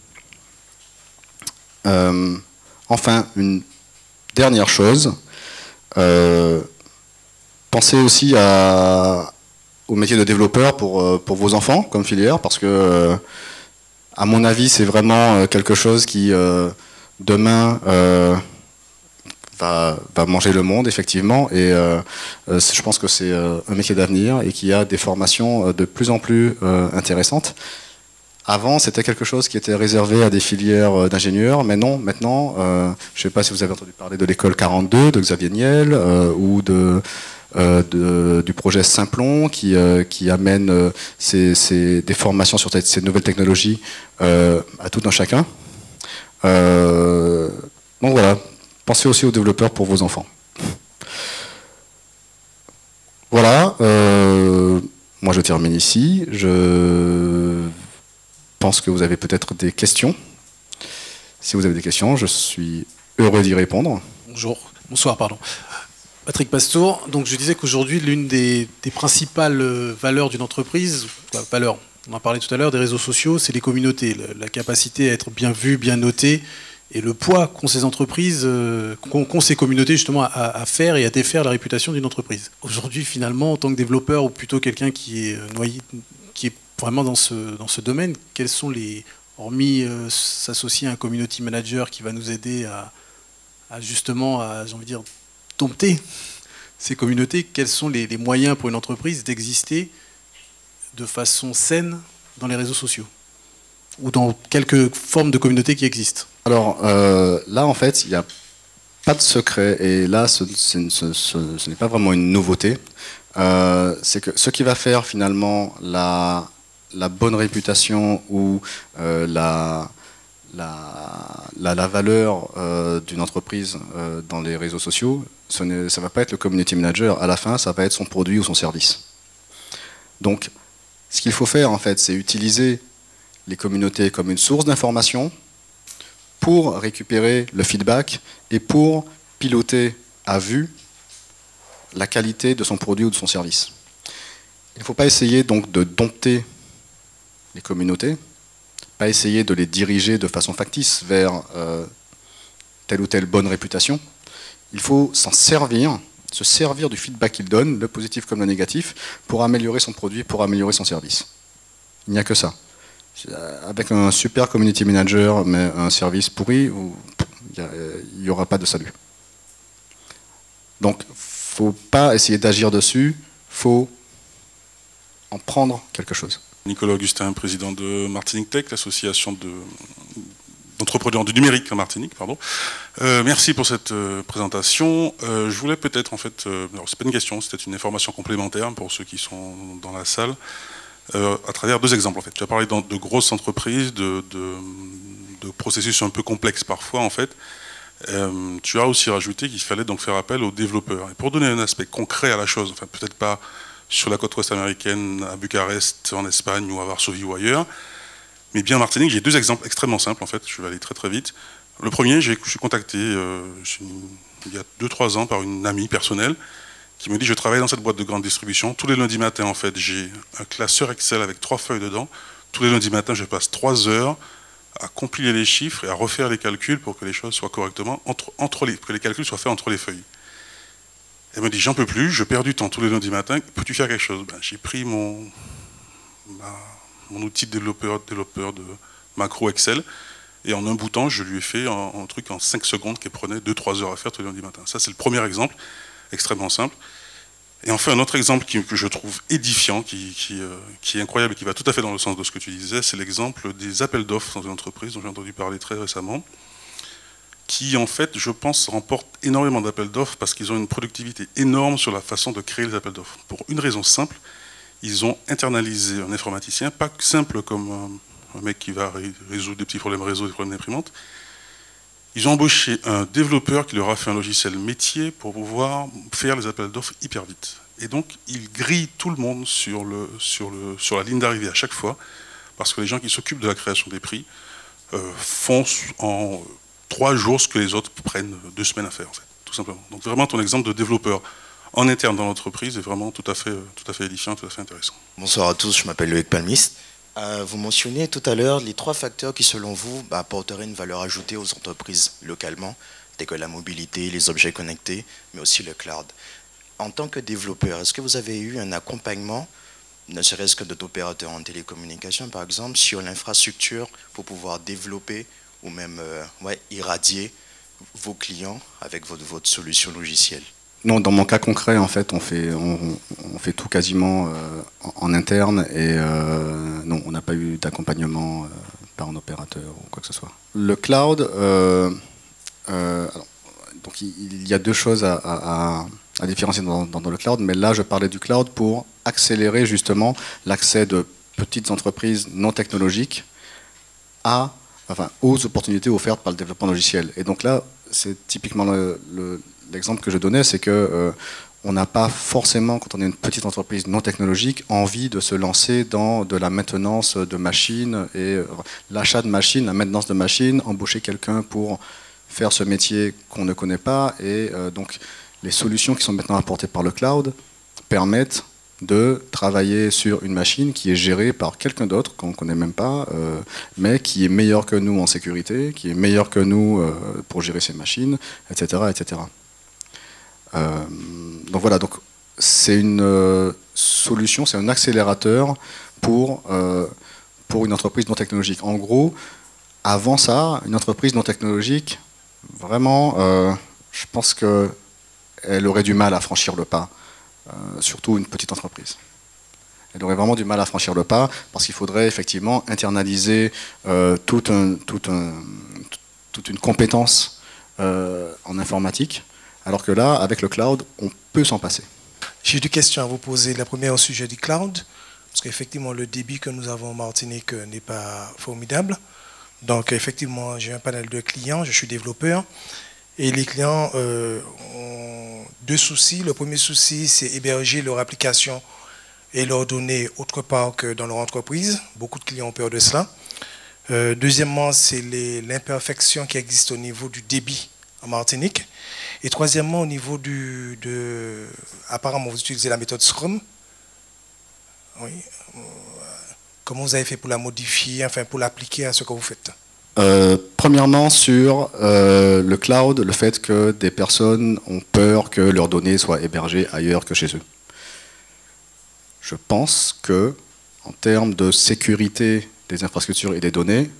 Euh, enfin, une dernière chose, euh, pensez aussi à, au métier de développeur pour, pour vos enfants comme filière, parce que, euh, à mon avis, c'est vraiment quelque chose qui, euh, demain, euh, Va, va manger le monde, effectivement, et euh, je pense que c'est euh, un métier d'avenir et qu'il y a des formations de plus en plus euh, intéressantes. Avant, c'était quelque chose qui était réservé à des filières d'ingénieurs, mais non, maintenant, euh, je ne sais pas si vous avez entendu parler de l'école quarante-deux de Xavier Niel, euh, ou de, euh, de, du projet Simplon, qui, euh, qui amène euh, ces, ces, des formations sur ces nouvelles technologies euh, à tout un chacun. Euh, donc voilà. Pensez aussi aux développeurs pour vos enfants. Voilà, euh, moi je termine ici. Je pense que vous avez peut-être des questions. Si vous avez des questions, je suis heureux d'y répondre. Bonjour, bonsoir, pardon. Patrick Pastour, donc je disais qu'aujourd'hui, l'une des, des principales valeurs d'une entreprise, enfin, valeur, on en parlait tout à l'heure, des réseaux sociaux, c'est les communautés, la capacité à être bien vu, bien noté, et le poids qu'ont ces entreprises, euh, qu'ont ces communautés justement à, à faire et à défaire la réputation d'une entreprise. Aujourd'hui, finalement, en tant que développeur, ou plutôt quelqu'un qui est noyé, qui est vraiment dans ce, dans ce domaine, quels sont les, hormis euh, s'associer à un community manager qui va nous aider à, à justement, à, j'ai envie de dire, dompter ces communautés, quels sont les, les moyens pour une entreprise d'exister de façon saine dans les réseaux sociaux ou dans quelques formes de communautés qui existent? Alors euh, là, en fait, il n'y a pas de secret, et là, ce, ce, ce, ce, ce n'est pas vraiment une nouveauté. Euh, c'est que ce qui va faire finalement la, la bonne réputation ou euh, la, la, la, la valeur euh, d'une entreprise euh, dans les réseaux sociaux, ça ne va pas être le community manager. À la fin, ça va être son produit ou son service. Donc, ce qu'il faut faire, en fait, c'est utiliser les communautés comme une source d'information pour récupérer le feedback et pour piloter à vue la qualité de son produit ou de son service. Il ne faut pas essayer donc de dompter les communautés, pas essayer de les diriger de façon factice vers euh, telle ou telle bonne réputation. Il faut s'en servir, se servir du feedback qu'ils donnent, le positif comme le négatif, pour améliorer son produit, pour améliorer son service. Il n'y a que ça. Avec un super community manager, mais un service pourri, il n'y aura pas de salut. Donc, faut pas essayer d'agir dessus, faut en prendre quelque chose. Nicolas Augustin, président de Martinique Tech, l'association de, d'entrepreneurs du numérique en Martinique. Pardon. Euh, merci pour cette euh, présentation. Euh, je voulais peut-être, en fait, euh, alors c'est pas une question, c'était une information complémentaire pour ceux qui sont dans la salle, euh, à travers deux exemples. En fait, tu as parlé de grosses entreprises, de, de, de processus un peu complexes parfois, en fait. Euh, tu as aussi rajouté qu'il fallait donc faire appel aux développeurs. Et pour donner un aspect concret à la chose, enfin peut-être pas sur la côte ouest américaine, à Bucarest, en Espagne ou à Varsovie ou ailleurs, mais bien en Martinique, j'ai deux exemples extrêmement simples en fait, je vais aller très très vite. Le premier, je suis contacté euh, il y a deux trois ans par une amie personnelle qui me dit je travaille dans cette boîte de grande distribution, tous les lundis matins en fait, j'ai un classeur Excel avec trois feuilles dedans, tous les lundis matins je passe trois heures à compiler les chiffres et à refaire les calculs pour que les choses soient correctement, entre, entre les, que les calculs soient faits entre les feuilles. Elle me dit, j'en peux plus, je perds du temps tous les lundis matins, peux-tu faire quelque chose? Ben, j'ai pris mon, ma, mon outil de développeur, développeur de macro Excel, et en un bout de temps, je lui ai fait un, un truc en cinq secondes qui prenait deux trois heures à faire tous les lundis matins. Ça, c'est le premier exemple, extrêmement simple. Et enfin, un autre exemple qui, que je trouve édifiant, qui, qui, euh, qui est incroyable et qui va tout à fait dans le sens de ce que tu disais, c'est l'exemple des appels d'offres dans une entreprise dont j'ai entendu parler très récemment, qui en fait, je pense, remportent énormément d'appels d'offres parce qu'ils ont une productivité énorme sur la façon de créer les appels d'offres. Pour une raison simple, ils ont internalisé un informaticien, pas simple comme un, un mec qui va résoudre des petits problèmes réseau, des problèmes d'imprimante. Ils ont embauché un développeur qui leur a fait un logiciel métier pour pouvoir faire les appels d'offres hyper vite. Et donc, ils grillent tout le monde sur, le, sur, le, sur la ligne d'arrivée à chaque fois, parce que les gens qui s'occupent de la création des prix euh, font en trois jours ce que les autres prennent deux semaines à faire, en fait, tout simplement. Donc vraiment, ton exemple de développeur en interne dans l'entreprise est vraiment tout à fait, tout à fait édifiant, tout à fait intéressant. Bonsoir à tous, je m'appelle Loïc Palmiste. Euh, vous mentionnez tout à l'heure les trois facteurs qui, selon vous, bah, apporteraient une valeur ajoutée aux entreprises localement, tels que la mobilité, les objets connectés, mais aussi le cloud. En tant que développeur, est-ce que vous avez eu un accompagnement, ne serait-ce que d'autres opérateurs en télécommunication, par exemple, sur l'infrastructure pour pouvoir développer ou même euh, ouais, irradier vos clients avec votre, votre solution logicielle? Non, dans mon cas concret, en fait, on fait, on, on fait tout quasiment euh, en, en interne et euh, non, on n'a pas eu d'accompagnement euh, par un opérateur ou quoi que ce soit. Le cloud, euh, euh, alors, donc il, il y a deux choses à, à, à différencier dans, dans, dans le cloud, mais là, je parlais du cloud pour accélérer justement l'accès de petites entreprises non technologiques à, enfin, aux opportunités offertes par le développement logiciel. Et donc là, c'est typiquement le, le l'exemple que je donnais, c'est que euh, on n'a pas forcément, quand on est une petite entreprise non technologique, envie de se lancer dans de la maintenance de machines et euh, l'achat de machines, la maintenance de machines, embaucher quelqu'un pour faire ce métier qu'on ne connaît pas. Et euh, donc, les solutions qui sont maintenant apportées par le cloud permettent de travailler sur une machine qui est gérée par quelqu'un d'autre qu'on ne connaît même pas, euh, mais qui est meilleur que nous en sécurité, qui est meilleur que nous euh, pour gérer ces machines, et cetera, et cetera. Euh, donc voilà, donc c'est une euh, solution, c'est un accélérateur pour, euh, pour une entreprise non technologique. En gros, avant ça, une entreprise non technologique, vraiment, euh, je pense qu'elle aurait du mal à franchir le pas, euh, surtout une petite entreprise. Elle aurait vraiment du mal à franchir le pas parce qu'il faudrait effectivement internaliser euh, tout un, tout un, toute une compétence euh, en informatique. Alors que là, avec le cloud, on peut s'en passer. J'ai deux questions à vous poser. La première au sujet du cloud, parce qu'effectivement, le débit que nous avons en Martinique n'est pas formidable. Donc, effectivement, j'ai un panel de clients, je suis développeur, et les clients euh, ont deux soucis. Le premier souci, c'est héberger leur application et leurs données autre part que dans leur entreprise. Beaucoup de clients ont peur de cela. Euh, deuxièmement, c'est l'imperfection qui existe au niveau du débit en Martinique. Et troisièmement, au niveau du... De, apparemment, vous utilisez la méthode Scrum. Oui. Comment vous avez fait pour la modifier, enfin pour l'appliquer à ce que vous faites? euh, Premièrement, sur euh, le cloud, le fait que des personnes ont peur que leurs données soient hébergées ailleurs que chez eux. Je pense que, en termes de sécurité des infrastructures et des données,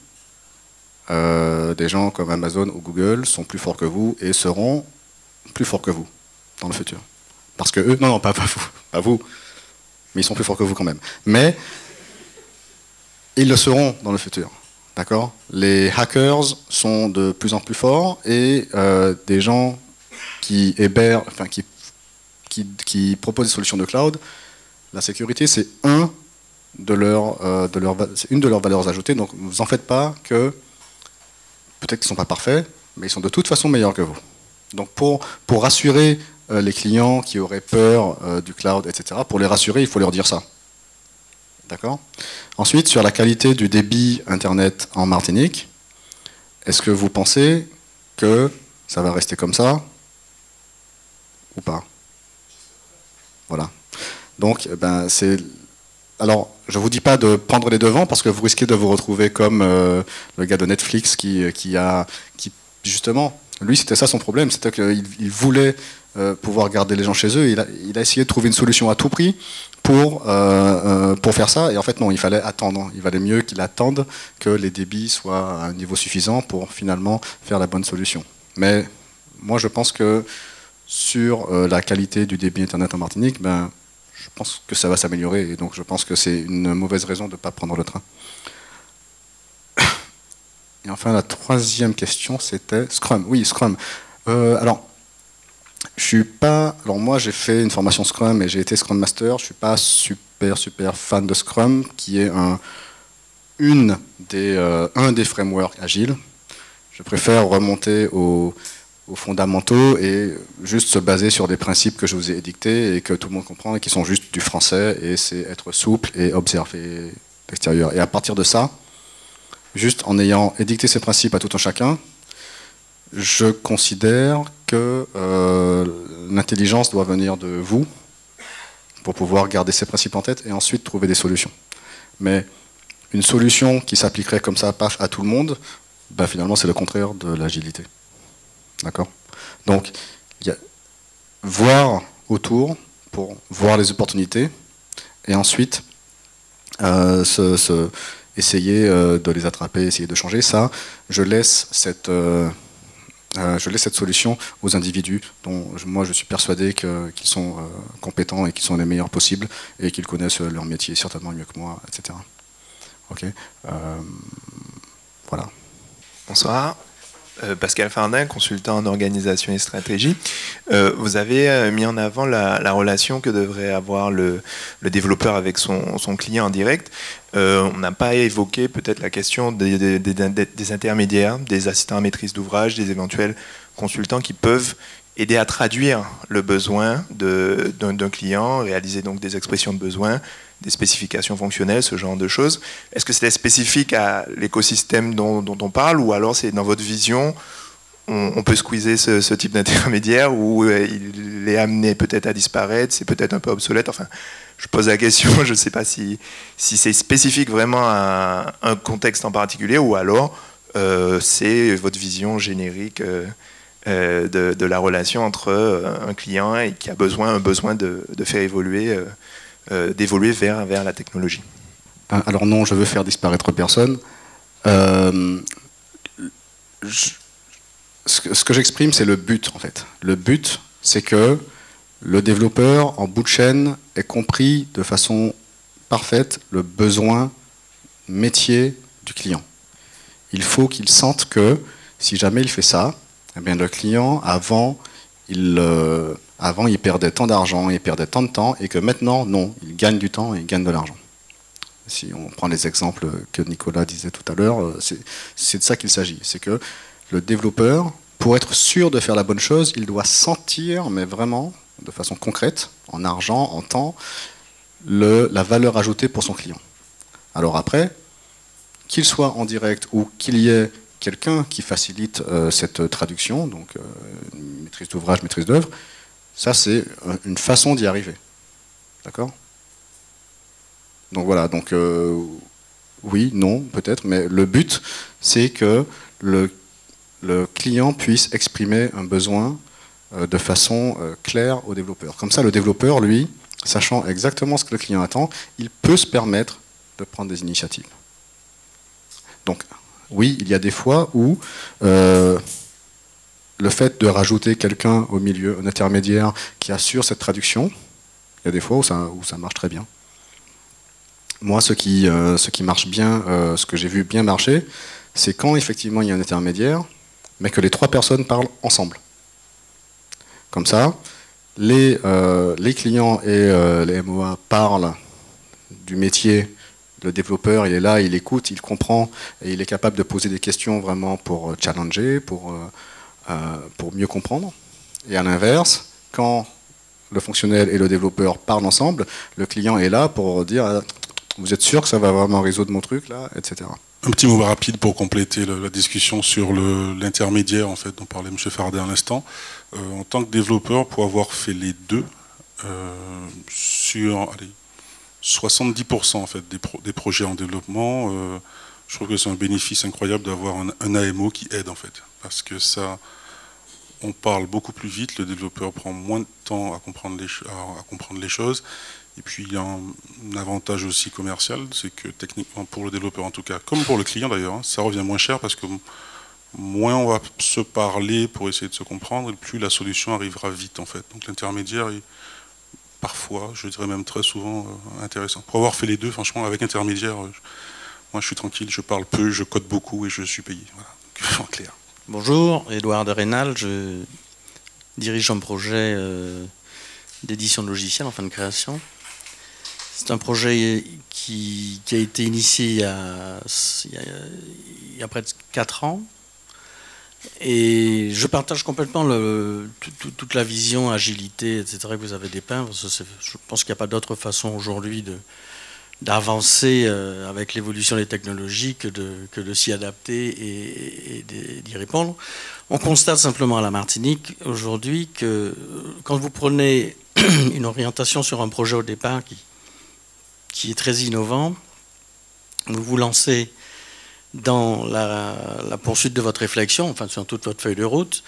euh, des gens comme Amazon ou Google sont plus forts que vous et seront plus forts que vous dans le futur. Parce que eux, non, non, pas, pas vous, pas vous, mais ils sont plus forts que vous quand même. Mais ils le seront dans le futur. D'accord? Les hackers sont de plus en plus forts et euh, des gens qui hébergent, enfin qui, qui, qui proposent des solutions de cloud, la sécurité c'est un de leurs, euh, de leur, c'est une de leurs valeurs ajoutées. Donc ne vous en faites pas que peut-être qu'ils ne sont pas parfaits, mais ils sont de toute façon meilleurs que vous. Donc pour, pour rassurer euh, les clients qui auraient peur euh, du cloud, et cetera, pour les rassurer, il faut leur dire ça. D'accord? Ensuite, sur la qualité du débit Internet en Martinique, est-ce que vous pensez que ça va rester comme ça ou pas? Voilà. Donc, ben, c'est... Alors, je ne vous dis pas de prendre les devants parce que vous risquez de vous retrouver comme euh, le gars de Netflix qui, qui a... Qui, justement, lui, c'était ça son problème, c'était qu'il il voulait euh, pouvoir garder les gens chez eux. Il a, il a essayé de trouver une solution à tout prix pour, euh, euh, pour faire ça. Et en fait, non, il fallait attendre. Il valait mieux qu'il attende que les débits soient à un niveau suffisant pour finalement faire la bonne solution. Mais moi, je pense que sur euh, la qualité du débit Internet en Martinique, ben, je pense que ça va s'améliorer. Et donc, je pense que c'est une mauvaise raison de ne pas prendre le train. Et enfin, la troisième question, c'était Scrum. Oui, Scrum. Euh, alors, je suis pas. Alors moi, j'ai fait une formation Scrum et j'ai été Scrum Master. Je suis pas super super fan de Scrum, qui est un une des euh, un des frameworks agiles. Je préfère remonter aux, aux fondamentaux et juste se baser sur des principes que je vous ai édictés et que tout le monde comprend et qui sont juste du français. Et c'est être souple et observer l'extérieur. Et à partir de ça, juste en ayant édicté ces principes à tout un chacun, je considère que euh, l'intelligence doit venir de vous pour pouvoir garder ces principes en tête et ensuite trouver des solutions. Mais une solution qui s'appliquerait comme ça à tout le monde, ben finalement c'est le contraire de l'agilité. D'accord? Donc, il y a voir autour pour voir les opportunités et ensuite euh, se, se essayer euh, de les attraper, essayer de changer. Ça, je laisse cette... Euh, Euh, je laisse cette solution aux individus dont je, moi je suis persuadé que, qu'ils sont euh, compétents et qu'ils sont les meilleurs possibles et qu'ils connaissent leur métier certainement mieux que moi, et cetera. Ok. Euh, voilà. Bonsoir. Euh, Pascal Fardin, consultant en organisation et stratégie. Euh, vous avez euh, mis en avant la, la relation que devrait avoir le, le développeur avec son, son client en direct. Euh, on n'a pas évoqué peut-être la question des, des, des, des intermédiaires, des assistants à maîtrise d'ouvrage, des éventuels consultants qui peuvent aider à traduire le besoin de, d'un, d'un client, réaliser donc des expressions de besoin, des spécifications fonctionnelles, ce genre de choses. Est-ce que c'est spécifique à l'écosystème dont, dont on parle, ou alors c'est dans votre vision, on, on peut squeezer ce, ce type d'intermédiaire, ou euh, il est amené peut-être à disparaître, c'est peut-être un peu obsolète. Enfin, je pose la question, je ne sais pas si, si c'est spécifique vraiment à un contexte en particulier, ou alors euh, c'est votre vision générique euh, euh, de, de la relation entre euh, un client et qui a besoin, un besoin de, de faire évoluer euh, Euh, d'évoluer vers, vers la technologie. Alors non, je veux faire disparaître personne. Euh, je, ce que, ce que j'exprime, c'est le but, en fait. Le but, c'est que le développeur, en bout de chaîne, ait compris de façon parfaite le besoin métier du client. Il faut qu'il sente que, si jamais il fait ça, eh bien, le client, avant, il... Euh, Avant, il perdait tant d'argent, il perdait tant de temps, et que maintenant, non, il gagne du temps et il gagne de l'argent. Si on prend les exemples que Nicolas disait tout à l'heure, c'est, c'est de ça qu'il s'agit. C'est que le développeur, pour être sûr de faire la bonne chose, il doit sentir, mais vraiment, de façon concrète, en argent, en temps, le, la valeur ajoutée pour son client. Alors après, qu'il soit en direct ou qu'il y ait quelqu'un qui facilite euh, cette traduction, donc euh, maîtrise d'ouvrage, maîtrise d'œuvre, ça, c'est une façon d'y arriver. D'accord? Donc voilà, donc euh, oui, non, peut-être, mais le but, c'est que le, le client puisse exprimer un besoin euh, de façon euh, claire au développeur. Comme ça, le développeur, lui, sachant exactement ce que le client attend, il peut se permettre de prendre des initiatives. Donc, oui, il y a des fois où... Euh, le fait de rajouter quelqu'un au milieu, un intermédiaire qui assure cette traduction, il y a des fois où ça, où ça marche très bien. Moi, ce qui, euh, ce qui marche bien, euh, ce que j'ai vu bien marcher, c'est quand effectivement il y a un intermédiaire, mais que les trois personnes parlent ensemble. Comme ça, les, euh, les clients et euh, les M O A parlent du métier. Le développeur, il est là, il écoute, il comprend, et il est capable de poser des questions vraiment pour challenger, pour, euh, pour mieux comprendre. Et à l'inverse, quand le fonctionnel et le développeur parlent ensemble, le client est là pour dire « Vous êtes sûr que ça va vraiment résoudre mon truc là ?» et cetera. Un petit mot rapide pour compléter le, la discussion sur l'intermédiaire en fait, dont parlait M. Fardet à l'instant. Euh, en tant que développeur, pour avoir fait les deux, euh, sur allez, soixante-dix pour cent en fait, des, pro, des projets en développement, euh, je trouve que c'est un bénéfice incroyable d'avoir un, un A M O qui aide en fait. Parce que ça, on parle beaucoup plus vite, le développeur prend moins de temps à comprendre les, à, à comprendre les choses. Et puis il y a un, un avantage aussi commercial, c'est que techniquement pour le développeur en tout cas, comme pour le client d'ailleurs, hein, ça revient moins cher parce que moins on va se parler pour essayer de se comprendre, et plus la solution arrivera vite en fait. Donc l'intermédiaire est parfois, je dirais même très souvent, euh, intéressant. Pour avoir fait les deux, franchement, avec intermédiaire, euh, je, moi je suis tranquille, je parle peu, je code beaucoup et je suis payé. Voilà, donc en clair. Bonjour, Édouard de Rénal, je dirige un projet euh, d'édition de logiciels, enfin de création. C'est un projet qui, qui a été initié il y a, il y a, il y a près de quatre ans. Et je partage complètement le, tout, toute la vision, agilité, et cetera que vous avez dépeint. Je pense qu'il n'y a pas d'autre façon aujourd'hui d'avancer avec l'évolution des technologies que de, que de s'y adapter et, et d'y répondre. On constate simplement à la Martinique aujourd'hui que quand vous prenez une orientation sur un projet au départ qui qui est très innovant, vous vous lancez dans la, la poursuite de votre réflexion, enfin sur toute votre feuille de route,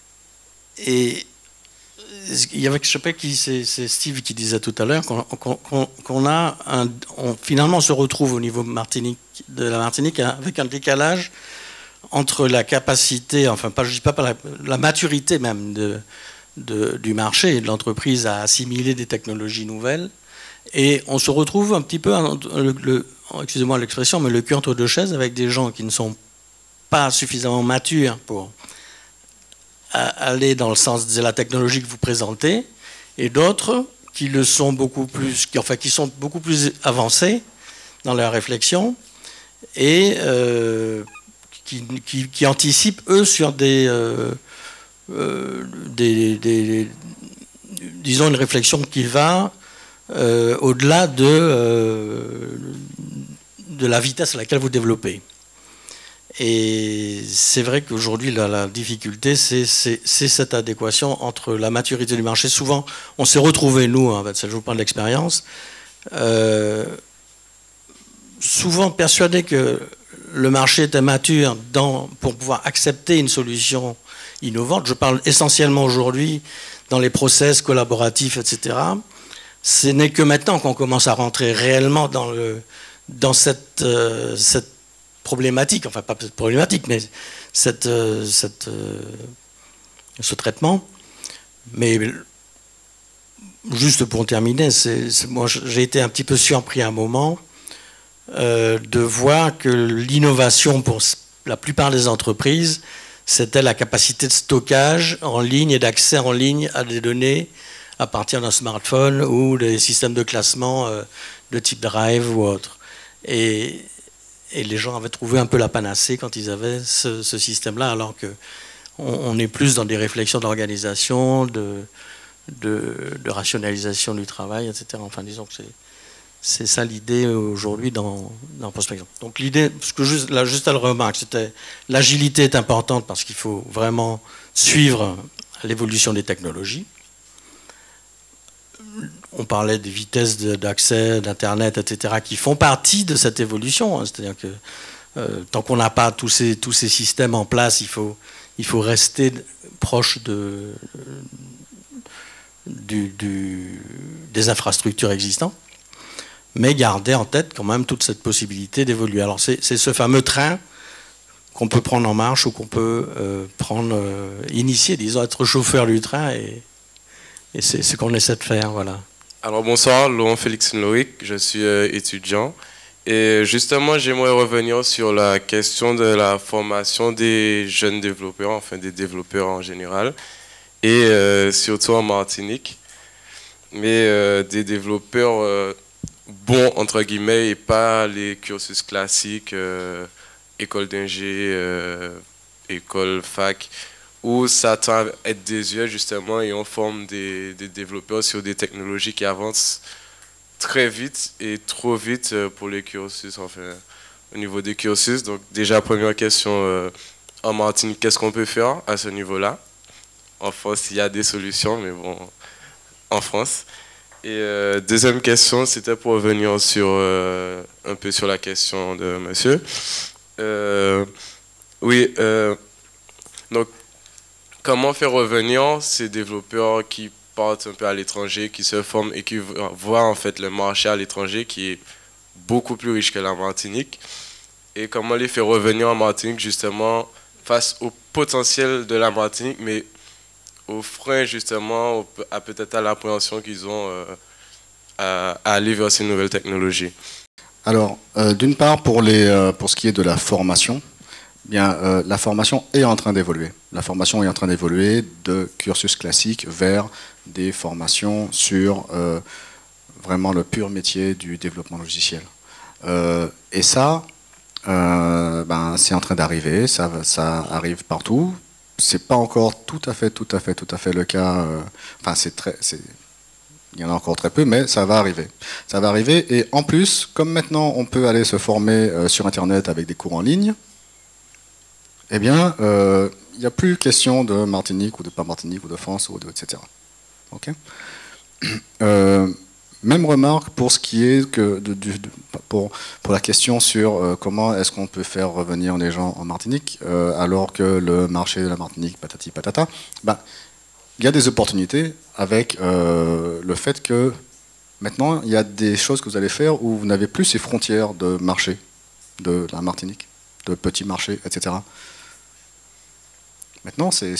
et il y avait, je sais pas qui, c'est Steve qui disait tout à l'heure qu'on qu'on, qu'on a un, on, finalement on se retrouve au niveau Martinique, de la Martinique avec un décalage entre la capacité, enfin pas, je dis pas par la, la maturité même de, de, du marché et de l'entreprise à assimiler des technologies nouvelles. Et on se retrouve un petit peu, le, le, excusez-moi l'expression, mais le cul entre deux chaises avec des gens qui ne sont pas suffisamment matures pour aller dans le sens de la technologie que vous présentez, et d'autres qui le sont beaucoup plus, qui, enfin qui sont beaucoup plus avancés dans leur réflexion et euh, qui, qui, qui anticipent eux sur des, euh, euh, des, des, disons une réflexion qui va Euh, au-delà de, euh, de la vitesse à laquelle vous développez. Et c'est vrai qu'aujourd'hui, la, la difficulté, c'est cette adéquation entre la maturité du marché. Souvent, on s'est retrouvés, nous, hein, je vous parle de l'expérience, euh, souvent persuadés que le marché était mature dans, pour pouvoir accepter une solution innovante. Je parle essentiellement aujourd'hui dans les process collaboratifs, et cetera. Ce n'est que maintenant qu'on commence à rentrer réellement dans, le, dans cette, euh, cette problématique, enfin pas cette problématique, mais cette, euh, cette, euh, ce traitement. Mais juste pour terminer, c'est, c'est, moi j'ai été un petit peu surpris à un moment euh, de voir que l'innovation pour la plupart des entreprises, c'était la capacité de stockage en ligne et d'accès en ligne à des données à partir d'un smartphone ou des systèmes de classement euh, de type Drive ou autre. Et, et les gens avaient trouvé un peu la panacée quand ils avaient ce, ce système-là, alors qu'on on est plus dans des réflexions d'organisation, de, de, de rationalisation du travail, et cetera. Enfin, disons que c'est ça l'idée aujourd'hui dans, dans Prospection. Donc l'idée, ce que juste, là, juste à le remarque, c'était l'agilité est importante parce qu'il faut vraiment suivre l'évolution des technologies. On parlait des vitesses d'accès, d'Internet, et cetera, qui font partie de cette évolution. C'est-à-dire que euh, tant qu'on n'a pas tous ces, tous ces systèmes en place, il faut, il faut rester proche de, du, du, des infrastructures existantes, mais garder en tête quand même toute cette possibilité d'évoluer. Alors c'est ce fameux train qu'on peut prendre en marche ou qu'on peut euh, prendre, euh, initier, disons, être chauffeur du train, et, et c'est ce qu'on essaie de faire, voilà. Alors bonsoir, Laurent Félix Loïc, je suis euh, étudiant. Et justement, j'aimerais revenir sur la question de la formation des jeunes développeurs, enfin des développeurs en général, et euh, surtout en Martinique. Mais euh, des développeurs euh, bons, entre guillemets, et pas les cursus classiques, euh, école d'ingé, euh, école fac, où ça tend à être désuet justement, et on forme des, des développeurs sur des technologies qui avancent très vite et trop vite pour les cursus, enfin, au niveau des cursus. Donc déjà, première question, euh, en Martinique, qu'est-ce qu'on peut faire à ce niveau-là? En France, il y a des solutions, mais bon, en France. Et euh, deuxième question, c'était pour revenir sur, euh, un peu sur la question de monsieur. Euh, oui, euh, donc, comment faire revenir ces développeurs qui partent un peu à l'étranger, qui se forment et qui voient en fait le marché à l'étranger qui est beaucoup plus riche que la Martinique, et comment les faire revenir en Martinique justement face au potentiel de la Martinique, mais aux freins justement, à peut-être à l'appréhension qu'ils ont euh, à, à aller vers ces nouvelles technologies. Alors, euh, d'une part, pour, les, euh, pour ce qui est de la formation, bien, euh, la formation est en train d'évoluer. La formation est en train d'évoluer de cursus classique vers des formations sur euh, vraiment le pur métier du développement logiciel. Euh, et ça, euh, ben, c'est en train d'arriver, ça, ça arrive partout. C'est pas encore tout à fait, tout à fait, tout à fait le cas. Euh, enfin, c'est très, c'est, il y en a encore très peu, mais ça va arriver. Ça va arriver. Et en plus, comme maintenant on peut aller se former euh, sur Internet avec des cours en ligne, eh bien, il euh, n'y a plus question de Martinique ou de pas Martinique ou de France ou de et cetera. Okay. Euh, même remarque pour ce qui est que de, de, de, pour, pour la question sur euh, comment est-ce qu'on peut faire revenir les gens en Martinique euh, alors que le marché de la Martinique patati patata. Ben, il y a des opportunités avec euh, le fait que maintenant il y a des choses que vous allez faire où vous n'avez plus ces frontières de marché de la Martinique, de petits marchés, et cetera. Maintenant, c'est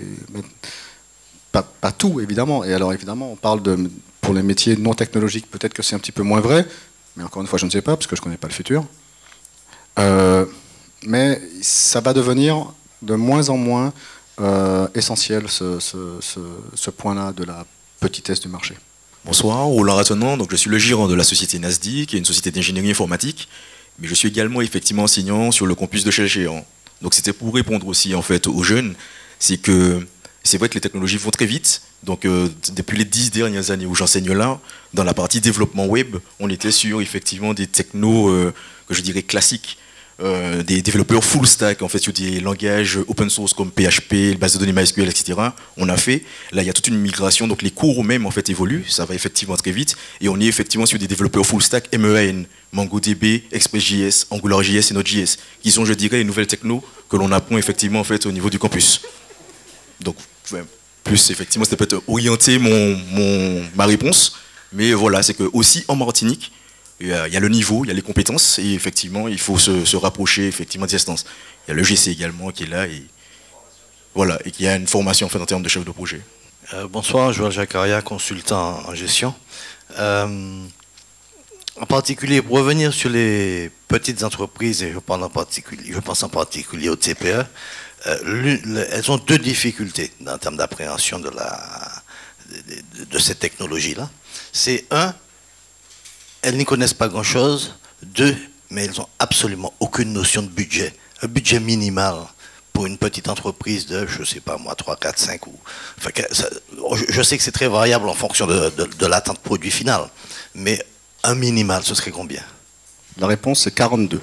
pas, pas tout, évidemment. Et alors, évidemment, on parle de, pour les métiers non technologiques, peut-être que c'est un petit peu moins vrai, mais encore une fois, je ne sais pas, parce que je ne connais pas le futur. Euh, mais ça va devenir de moins en moins euh, essentiel, ce, ce, ce, ce point-là de la petitesse du marché. Bonsoir, Roland Ratonnement, donc je suis le gérant de la société Nasdi, qui est une société d'ingénierie informatique, mais je suis également effectivement enseignant sur le campus de Chelles-Géant. Donc c'était pour répondre aussi en fait aux jeunes, c'est que c'est vrai que les technologies vont très vite. Donc euh, depuis les dix dernières années où j'enseigne là, dans la partie développement web, on était sur effectivement des technos euh, que je dirais classiques, euh, des développeurs full stack en fait sur des langages open source comme P H P, base de données MySQL, et cetera. On a fait, là il y a toute une migration, donc les cours même en fait évoluent, ça va effectivement très vite, et on est effectivement sur des développeurs full stack M E A N, MongoDB, ExpressJS, AngularJS et Node.js, qui sont je dirais les nouvelles technos que l'on apprend effectivement en fait au niveau du campus. Donc ouais, plus effectivement c'était peut-être orienté mon, mon, ma réponse, mais voilà, c'est que aussi en Martinique, il y, a, il y a le niveau, il y a les compétences, et effectivement il faut se, se rapprocher effectivement des instances. Il y a le G C également qui est là, et voilà, et qui a une formation en fait en termes de chef de projet. Euh, bonsoir, Joël Jacaria, consultant en gestion. Euh, en particulier, pour revenir sur les petites entreprises, et je pense en particulier, je pense en particulier aux T P E, euh, elles ont deux difficultés en termes d'appréhension de, la, de, de cette technologie-là. C'est un, elles n'y connaissent pas grand-chose. Deux, mais elles n'ont absolument aucune notion de budget. Un budget minimal pour une petite entreprise de, je ne sais pas moi, trois, quatre, cinq ou... Enfin, ça, je sais que c'est très variable en fonction de, de, de l'attente produit final, mais un minimal, ce serait combien? La réponse, c'est quarante-deux.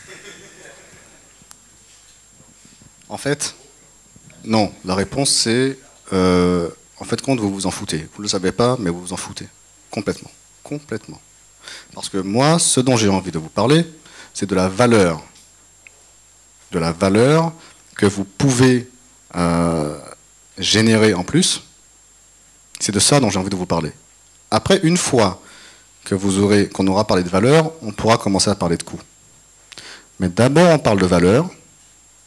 En fait, non. La réponse, c'est... Euh, en fait, compte, vous vous en foutez. Vous ne le savez pas, mais vous vous en foutez. Complètement. Complètement. Parce que moi, ce dont j'ai envie de vous parler, c'est de la valeur. De la valeur que vous pouvez euh, générer en plus. C'est de ça dont j'ai envie de vous parler. Après, une fois que vous aurez, qu'on aura parlé de valeur, on pourra commencer à parler de coût. Mais d'abord, on parle de valeur,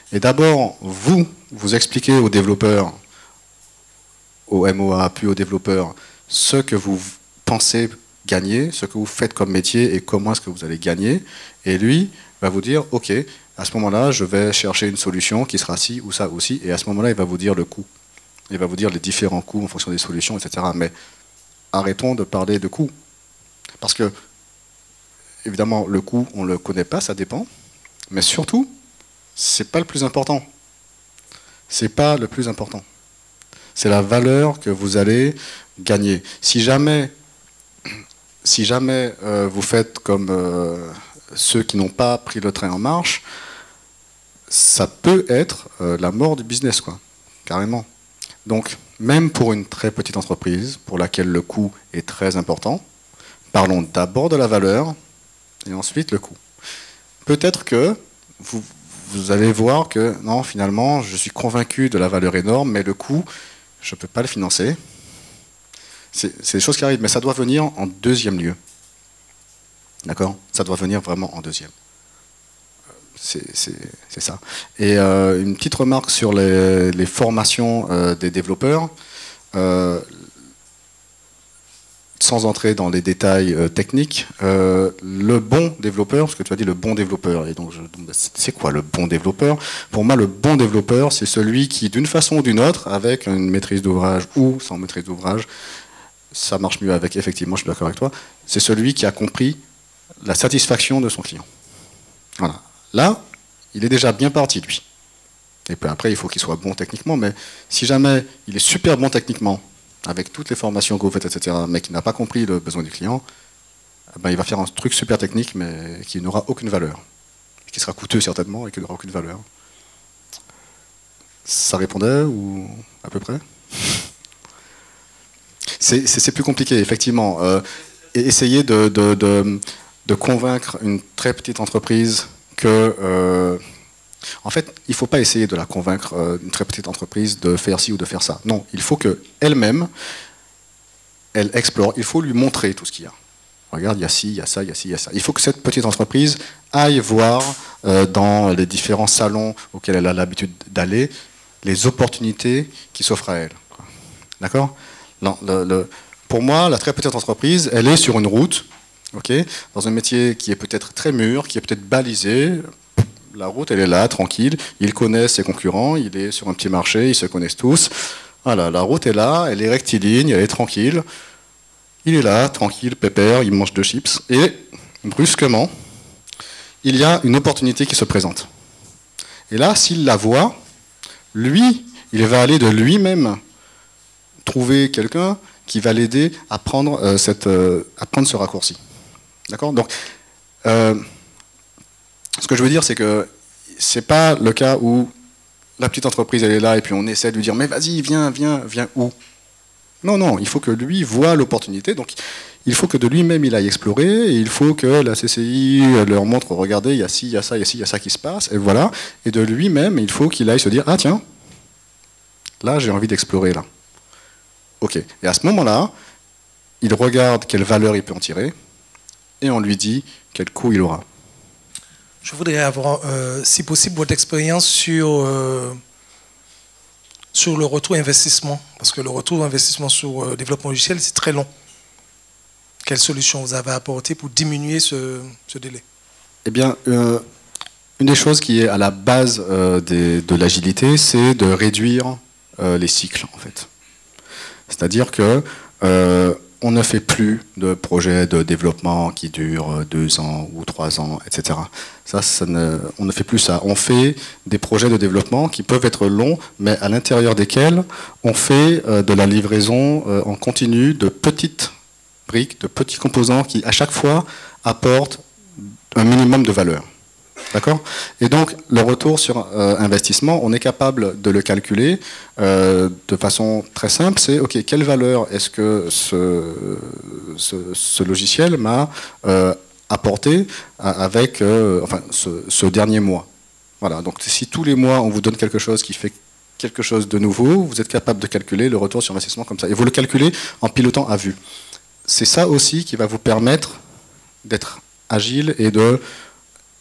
Et d'abord, vous, vous expliquez aux développeurs, aux M O A, puis aux développeurs, ce que vous pensez gagner, ce que vous faites comme métier et comment est-ce que vous allez gagner. Et lui va vous dire, ok, à ce moment-là, je vais chercher une solution qui sera ci ou ça aussi. Et à ce moment-là, il va vous dire le coût. Il va vous dire les différents coûts en fonction des solutions, et cetera. Mais arrêtons de parler de coûts. Parce que, évidemment, le coût, on ne le connaît pas, ça dépend. Mais surtout, c'est pas le plus important. C'est pas le plus important. C'est la valeur que vous allez gagner. Si jamais, si jamais euh, vous faites comme euh, ceux qui n'ont pas pris le train en marche, ça peut être euh, la mort du business, quoi, carrément. Donc, même pour une très petite entreprise, pour laquelle le coût est très important, parlons d'abord de la valeur et ensuite le coût. Peut-être que vous, vous allez voir que, non, finalement, je suis convaincu de la valeur énorme, mais le coût, je ne peux pas le financer. C'est des choses qui arrivent, mais ça doit venir en deuxième lieu. D'accord? Ça doit venir vraiment en deuxième. C'est ça. Et euh, une petite remarque sur les, les formations euh, des développeurs. Euh, sans entrer dans les détails euh, techniques, euh, le bon développeur, parce que tu as dit le bon développeur, et donc c'est quoi le bon développeur? Pour moi, le bon développeur, c'est celui qui, d'une façon ou d'une autre, avec une maîtrise d'ouvrage ou sans maîtrise d'ouvrage, ça marche mieux avec, effectivement, je suis d'accord avec toi, c'est celui qui a compris la satisfaction de son client. Voilà. Là, il est déjà bien parti, lui. Et puis après, il faut qu'il soit bon techniquement, mais si jamais il est super bon techniquement, avec toutes les formations que vous faites, et cetera, mais qui n'a pas compris le besoin du client, ben, il va faire un truc super technique, mais qui n'aura aucune valeur. Qui sera coûteux certainement, et qui n'aura aucune valeur. Ça répondait, ou à peu près? C'est plus compliqué, effectivement. Euh, essayer de, de, de, de convaincre une très petite entreprise que... Euh, en fait, il ne faut pas essayer de la convaincre, euh, une très petite entreprise, de faire ci ou de faire ça. Non, il faut qu'elle-même, elle explore. Il faut lui montrer tout ce qu'il y a. Regarde, il y a ci, il y a ça, il y a ci, il y a ça. Il faut que cette petite entreprise aille voir euh, dans les différents salons auxquels elle a l'habitude d'aller les opportunités qui s'offrent à elle. D'accord? le, le, Pour moi, la très petite entreprise, elle est sur une route, okay, dans un métier qui est peut-être très mûr, qui est peut-être balisé. La route, elle est là, tranquille. Il connaît ses concurrents, il est sur un petit marché, ils se connaissent tous. Voilà, la route est là, elle est rectiligne, elle est tranquille. Il est là, tranquille, pépère, il mange deux chips. Et brusquement, il y a une opportunité qui se présente. Et là, s'il la voit, lui, il va aller de lui-même trouver quelqu'un qui va l'aider à prendre euh, cette, euh, à prendre ce raccourci. D'accord? Donc, euh, ce que je veux dire, c'est que c'est pas le cas où la petite entreprise, elle est là et puis on essaie de lui dire « mais vas-y, viens, viens, viens où ?» Non, non, il faut que lui voit l'opportunité. Donc, il faut que de lui-même, il aille explorer et il faut que la C C I leur montre « regardez, il y a ci, il y a ça, il y a ci, il y a ça qui se passe. » Et voilà. Et de lui-même, il faut qu'il aille se dire « ah tiens, là, j'ai envie d'explorer là. » Ok. Et à ce moment-là, il regarde quelle valeur il peut en tirer et on lui dit quel coût il aura. Je voudrais avoir, euh, si possible, votre expérience sur, euh, sur le retour investissement. Parce que le retour investissement sur le euh, développement logiciel, c'est très long. Quelle solution vous avez apportée pour diminuer ce, ce délai? Eh bien, euh, une des choses qui est à la base euh, des, de l'agilité, c'est de réduire euh, les cycles, en fait. C'est-à-dire que euh, on ne fait plus de projets de développement qui durent deux ans ou trois ans, et cetera. Ça, ça ne, on ne fait plus ça. On fait des projets de développement qui peuvent être longs, mais à l'intérieur desquels on fait euh, de la livraison euh, en continu de petites briques, de petits composants qui, à chaque fois, apportent un minimum de valeur. D'accord? Et donc, le retour sur euh, investissement, on est capable de le calculer euh, de façon très simple. C'est, OK, quelle valeur est-ce que ce, ce, ce logiciel m'a euh, apporté avec euh, enfin, ce, ce dernier mois? Voilà, donc si tous les mois, on vous donne quelque chose qui fait quelque chose de nouveau, vous êtes capable de calculer le retour sur investissement comme ça. Et vous le calculez en pilotant à vue. C'est ça aussi qui va vous permettre d'être agile et de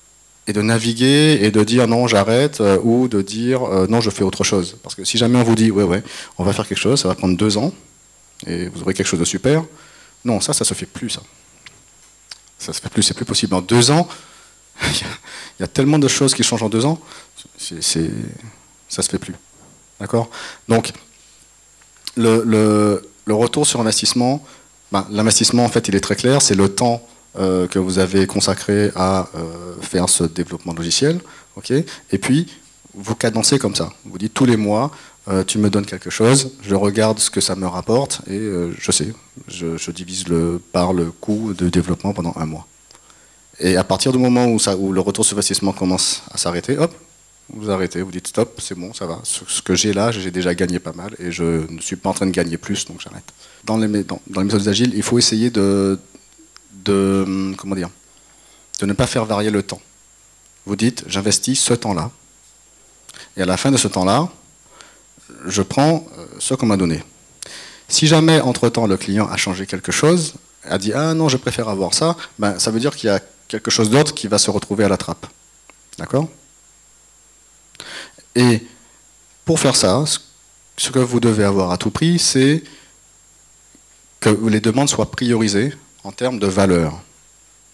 et de naviguer et de dire non, j'arrête, euh, ou de dire euh, non, je fais autre chose. Parce que si jamais on vous dit ouais, ouais, on va faire quelque chose, ça va prendre deux ans, et vous aurez quelque chose de super, non, ça, ça se fait plus, ça. Ça se fait plus, c'est plus possible. En deux ans, il y a tellement de choses qui changent en deux ans, c'est, c'est, ça se fait plus. D'accord ? Donc, le, le, le retour sur investissement, ben, l'investissement, en fait, il est très clair, c'est le temps euh, que vous avez consacré à euh, faire ce développement logiciel, okay ? Et puis, vous cadencez comme ça. Vous dites tous les mois, euh, tu me donnes quelque chose, je regarde ce que ça me rapporte, et euh, je sais, je, je divise le, par le coût de développement pendant un mois. Et à partir du moment où, ça, où le retour sur investissement commence à s'arrêter, hop, vous arrêtez, vous dites stop, c'est bon, ça va. Ce que j'ai là, j'ai déjà gagné pas mal et je ne suis pas en train de gagner plus, donc j'arrête. Dans les, dans, dans les méthodes agiles, il faut essayer de, de, comment dire, de ne pas faire varier le temps. Vous dites, j'investis ce temps-là, et à la fin de ce temps-là, je prends ce qu'on m'a donné. Si jamais, entre-temps, le client a changé quelque chose, a dit, ah non, je préfère avoir ça, ben, ça veut dire qu'il y a quelque chose d'autre qui va se retrouver à la trappe. D'accord ? Et pour faire ça, ce que vous devez avoir à tout prix, c'est que les demandes soient priorisées en termes de valeur. D'accord ?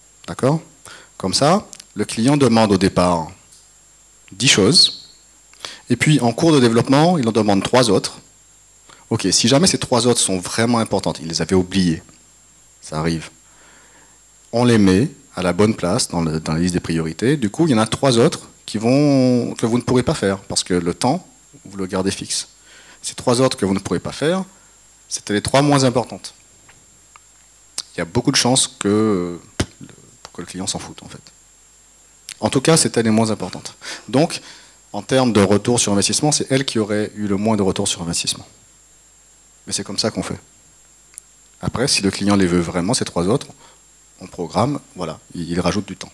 Comme ça, le client demande au départ dix choses, et puis en cours de développement, il en demande trois autres. Ok, si jamais ces trois autres sont vraiment importantes, il les avait oubliées, ça arrive, on les met à la bonne place dans, le, dans la liste des priorités. Du coup, il y en a trois autres qui vont, que vous ne pourrez pas faire, parce que le temps, vous le gardez fixe. Ces trois autres que vous ne pourrez pas faire, c'était les trois moins importantes. Il y a beaucoup de chances que, que le client s'en foute, en fait. En tout cas, c'était les moins importantes. Donc, en termes de retour sur investissement, c'est elle qui aurait eu le moins de retour sur investissement. Mais c'est comme ça qu'on fait. Après, si le client les veut vraiment, ces trois autres, on programme, voilà, il rajoute du temps.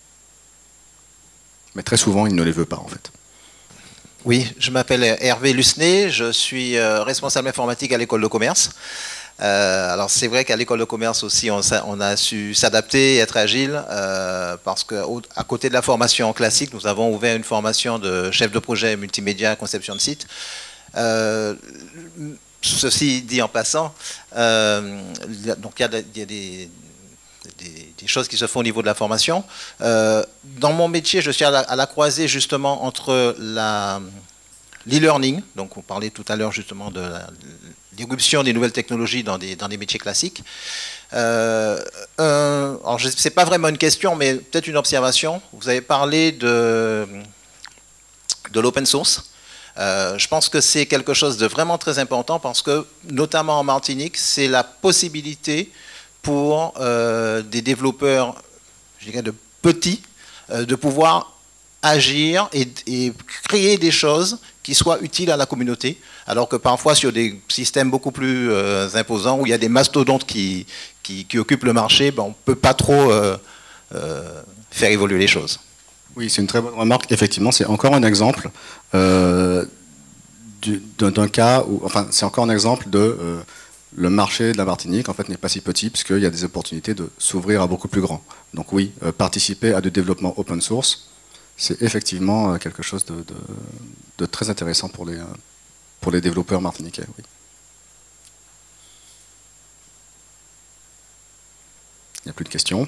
Mais très souvent, il ne les veut pas, en fait. Oui, je m'appelle Hervé Lusné, je suis responsable informatique à l'école de commerce. Euh, alors c'est vrai qu'à l'école de commerce aussi, on, on a su s'adapter et être agile, euh, parce qu'à côté de la formation classique, nous avons ouvert une formation de chef de projet multimédia, conception de site. Euh, ceci dit en passant, euh, donc il y a, il y a des... Des, des choses qui se font au niveau de la formation. Euh, dans mon métier, je suis à la, à la croisée justement entre l'e-learning, donc on parlait tout à l'heure justement de l'irruption des nouvelles technologies dans des, dans des métiers classiques. Euh, euh, alors, ce n'est pas vraiment une question, mais peut-être une observation. Vous avez parlé de, de l'open source. Euh, je pense que c'est quelque chose de vraiment très important parce que, notamment en Martinique, c'est la possibilité pour euh, des développeurs, je dirais de petits, euh, de pouvoir agir et, et créer des choses qui soient utiles à la communauté, alors que parfois sur des systèmes beaucoup plus euh, imposants, où il y a des mastodontes qui, qui, qui occupent le marché, ben on ne peut pas trop euh, euh, faire évoluer les choses. Oui, c'est une très bonne remarque. Effectivement, c'est encore un exemple euh, d'un cas où, enfin, c'est encore un exemple de... Euh, le marché de la Martinique, en fait, n'est pas si petit, puisqu'il y a des opportunités de s'ouvrir à beaucoup plus grand. Donc oui, euh, participer à du développement open source, c'est effectivement euh, quelque chose de, de, de très intéressant pour les, euh, pour les développeurs martiniquais. Oui. Il n'y a plus de questions.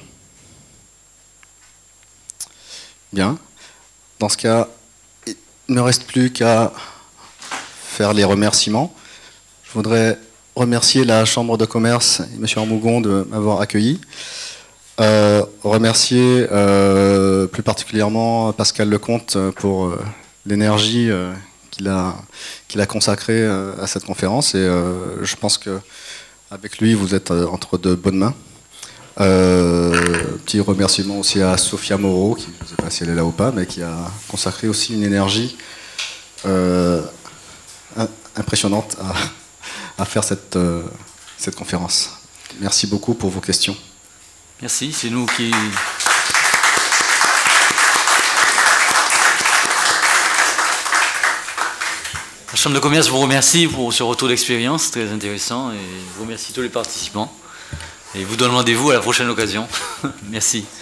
Bien. Dans ce cas, il ne reste plus qu'à faire les remerciements. Je voudrais remercier la Chambre de commerce et M. Armougon de m'avoir accueilli. Euh, remercier euh, plus particulièrement Pascal Lecomte pour euh, l'énergie euh, qu'il a, qu'il a consacrée euh, à cette conférence. Et euh, je pense qu'avec lui, vous êtes euh, entre de bonnes mains. Euh, petit remerciement aussi à Sophia Moreau, qui, je ne sais pas si elle est là ou pas, mais qui a consacré aussi une énergie euh, impressionnante à à faire cette, euh, cette conférence. Merci beaucoup pour vos questions. Merci, c'est nous qui... La Chambre de commerce vous remercie pour ce retour d'expérience très intéressant et vous remercie tous les participants. Et vous donne rendez-vous à la prochaine occasion. Merci.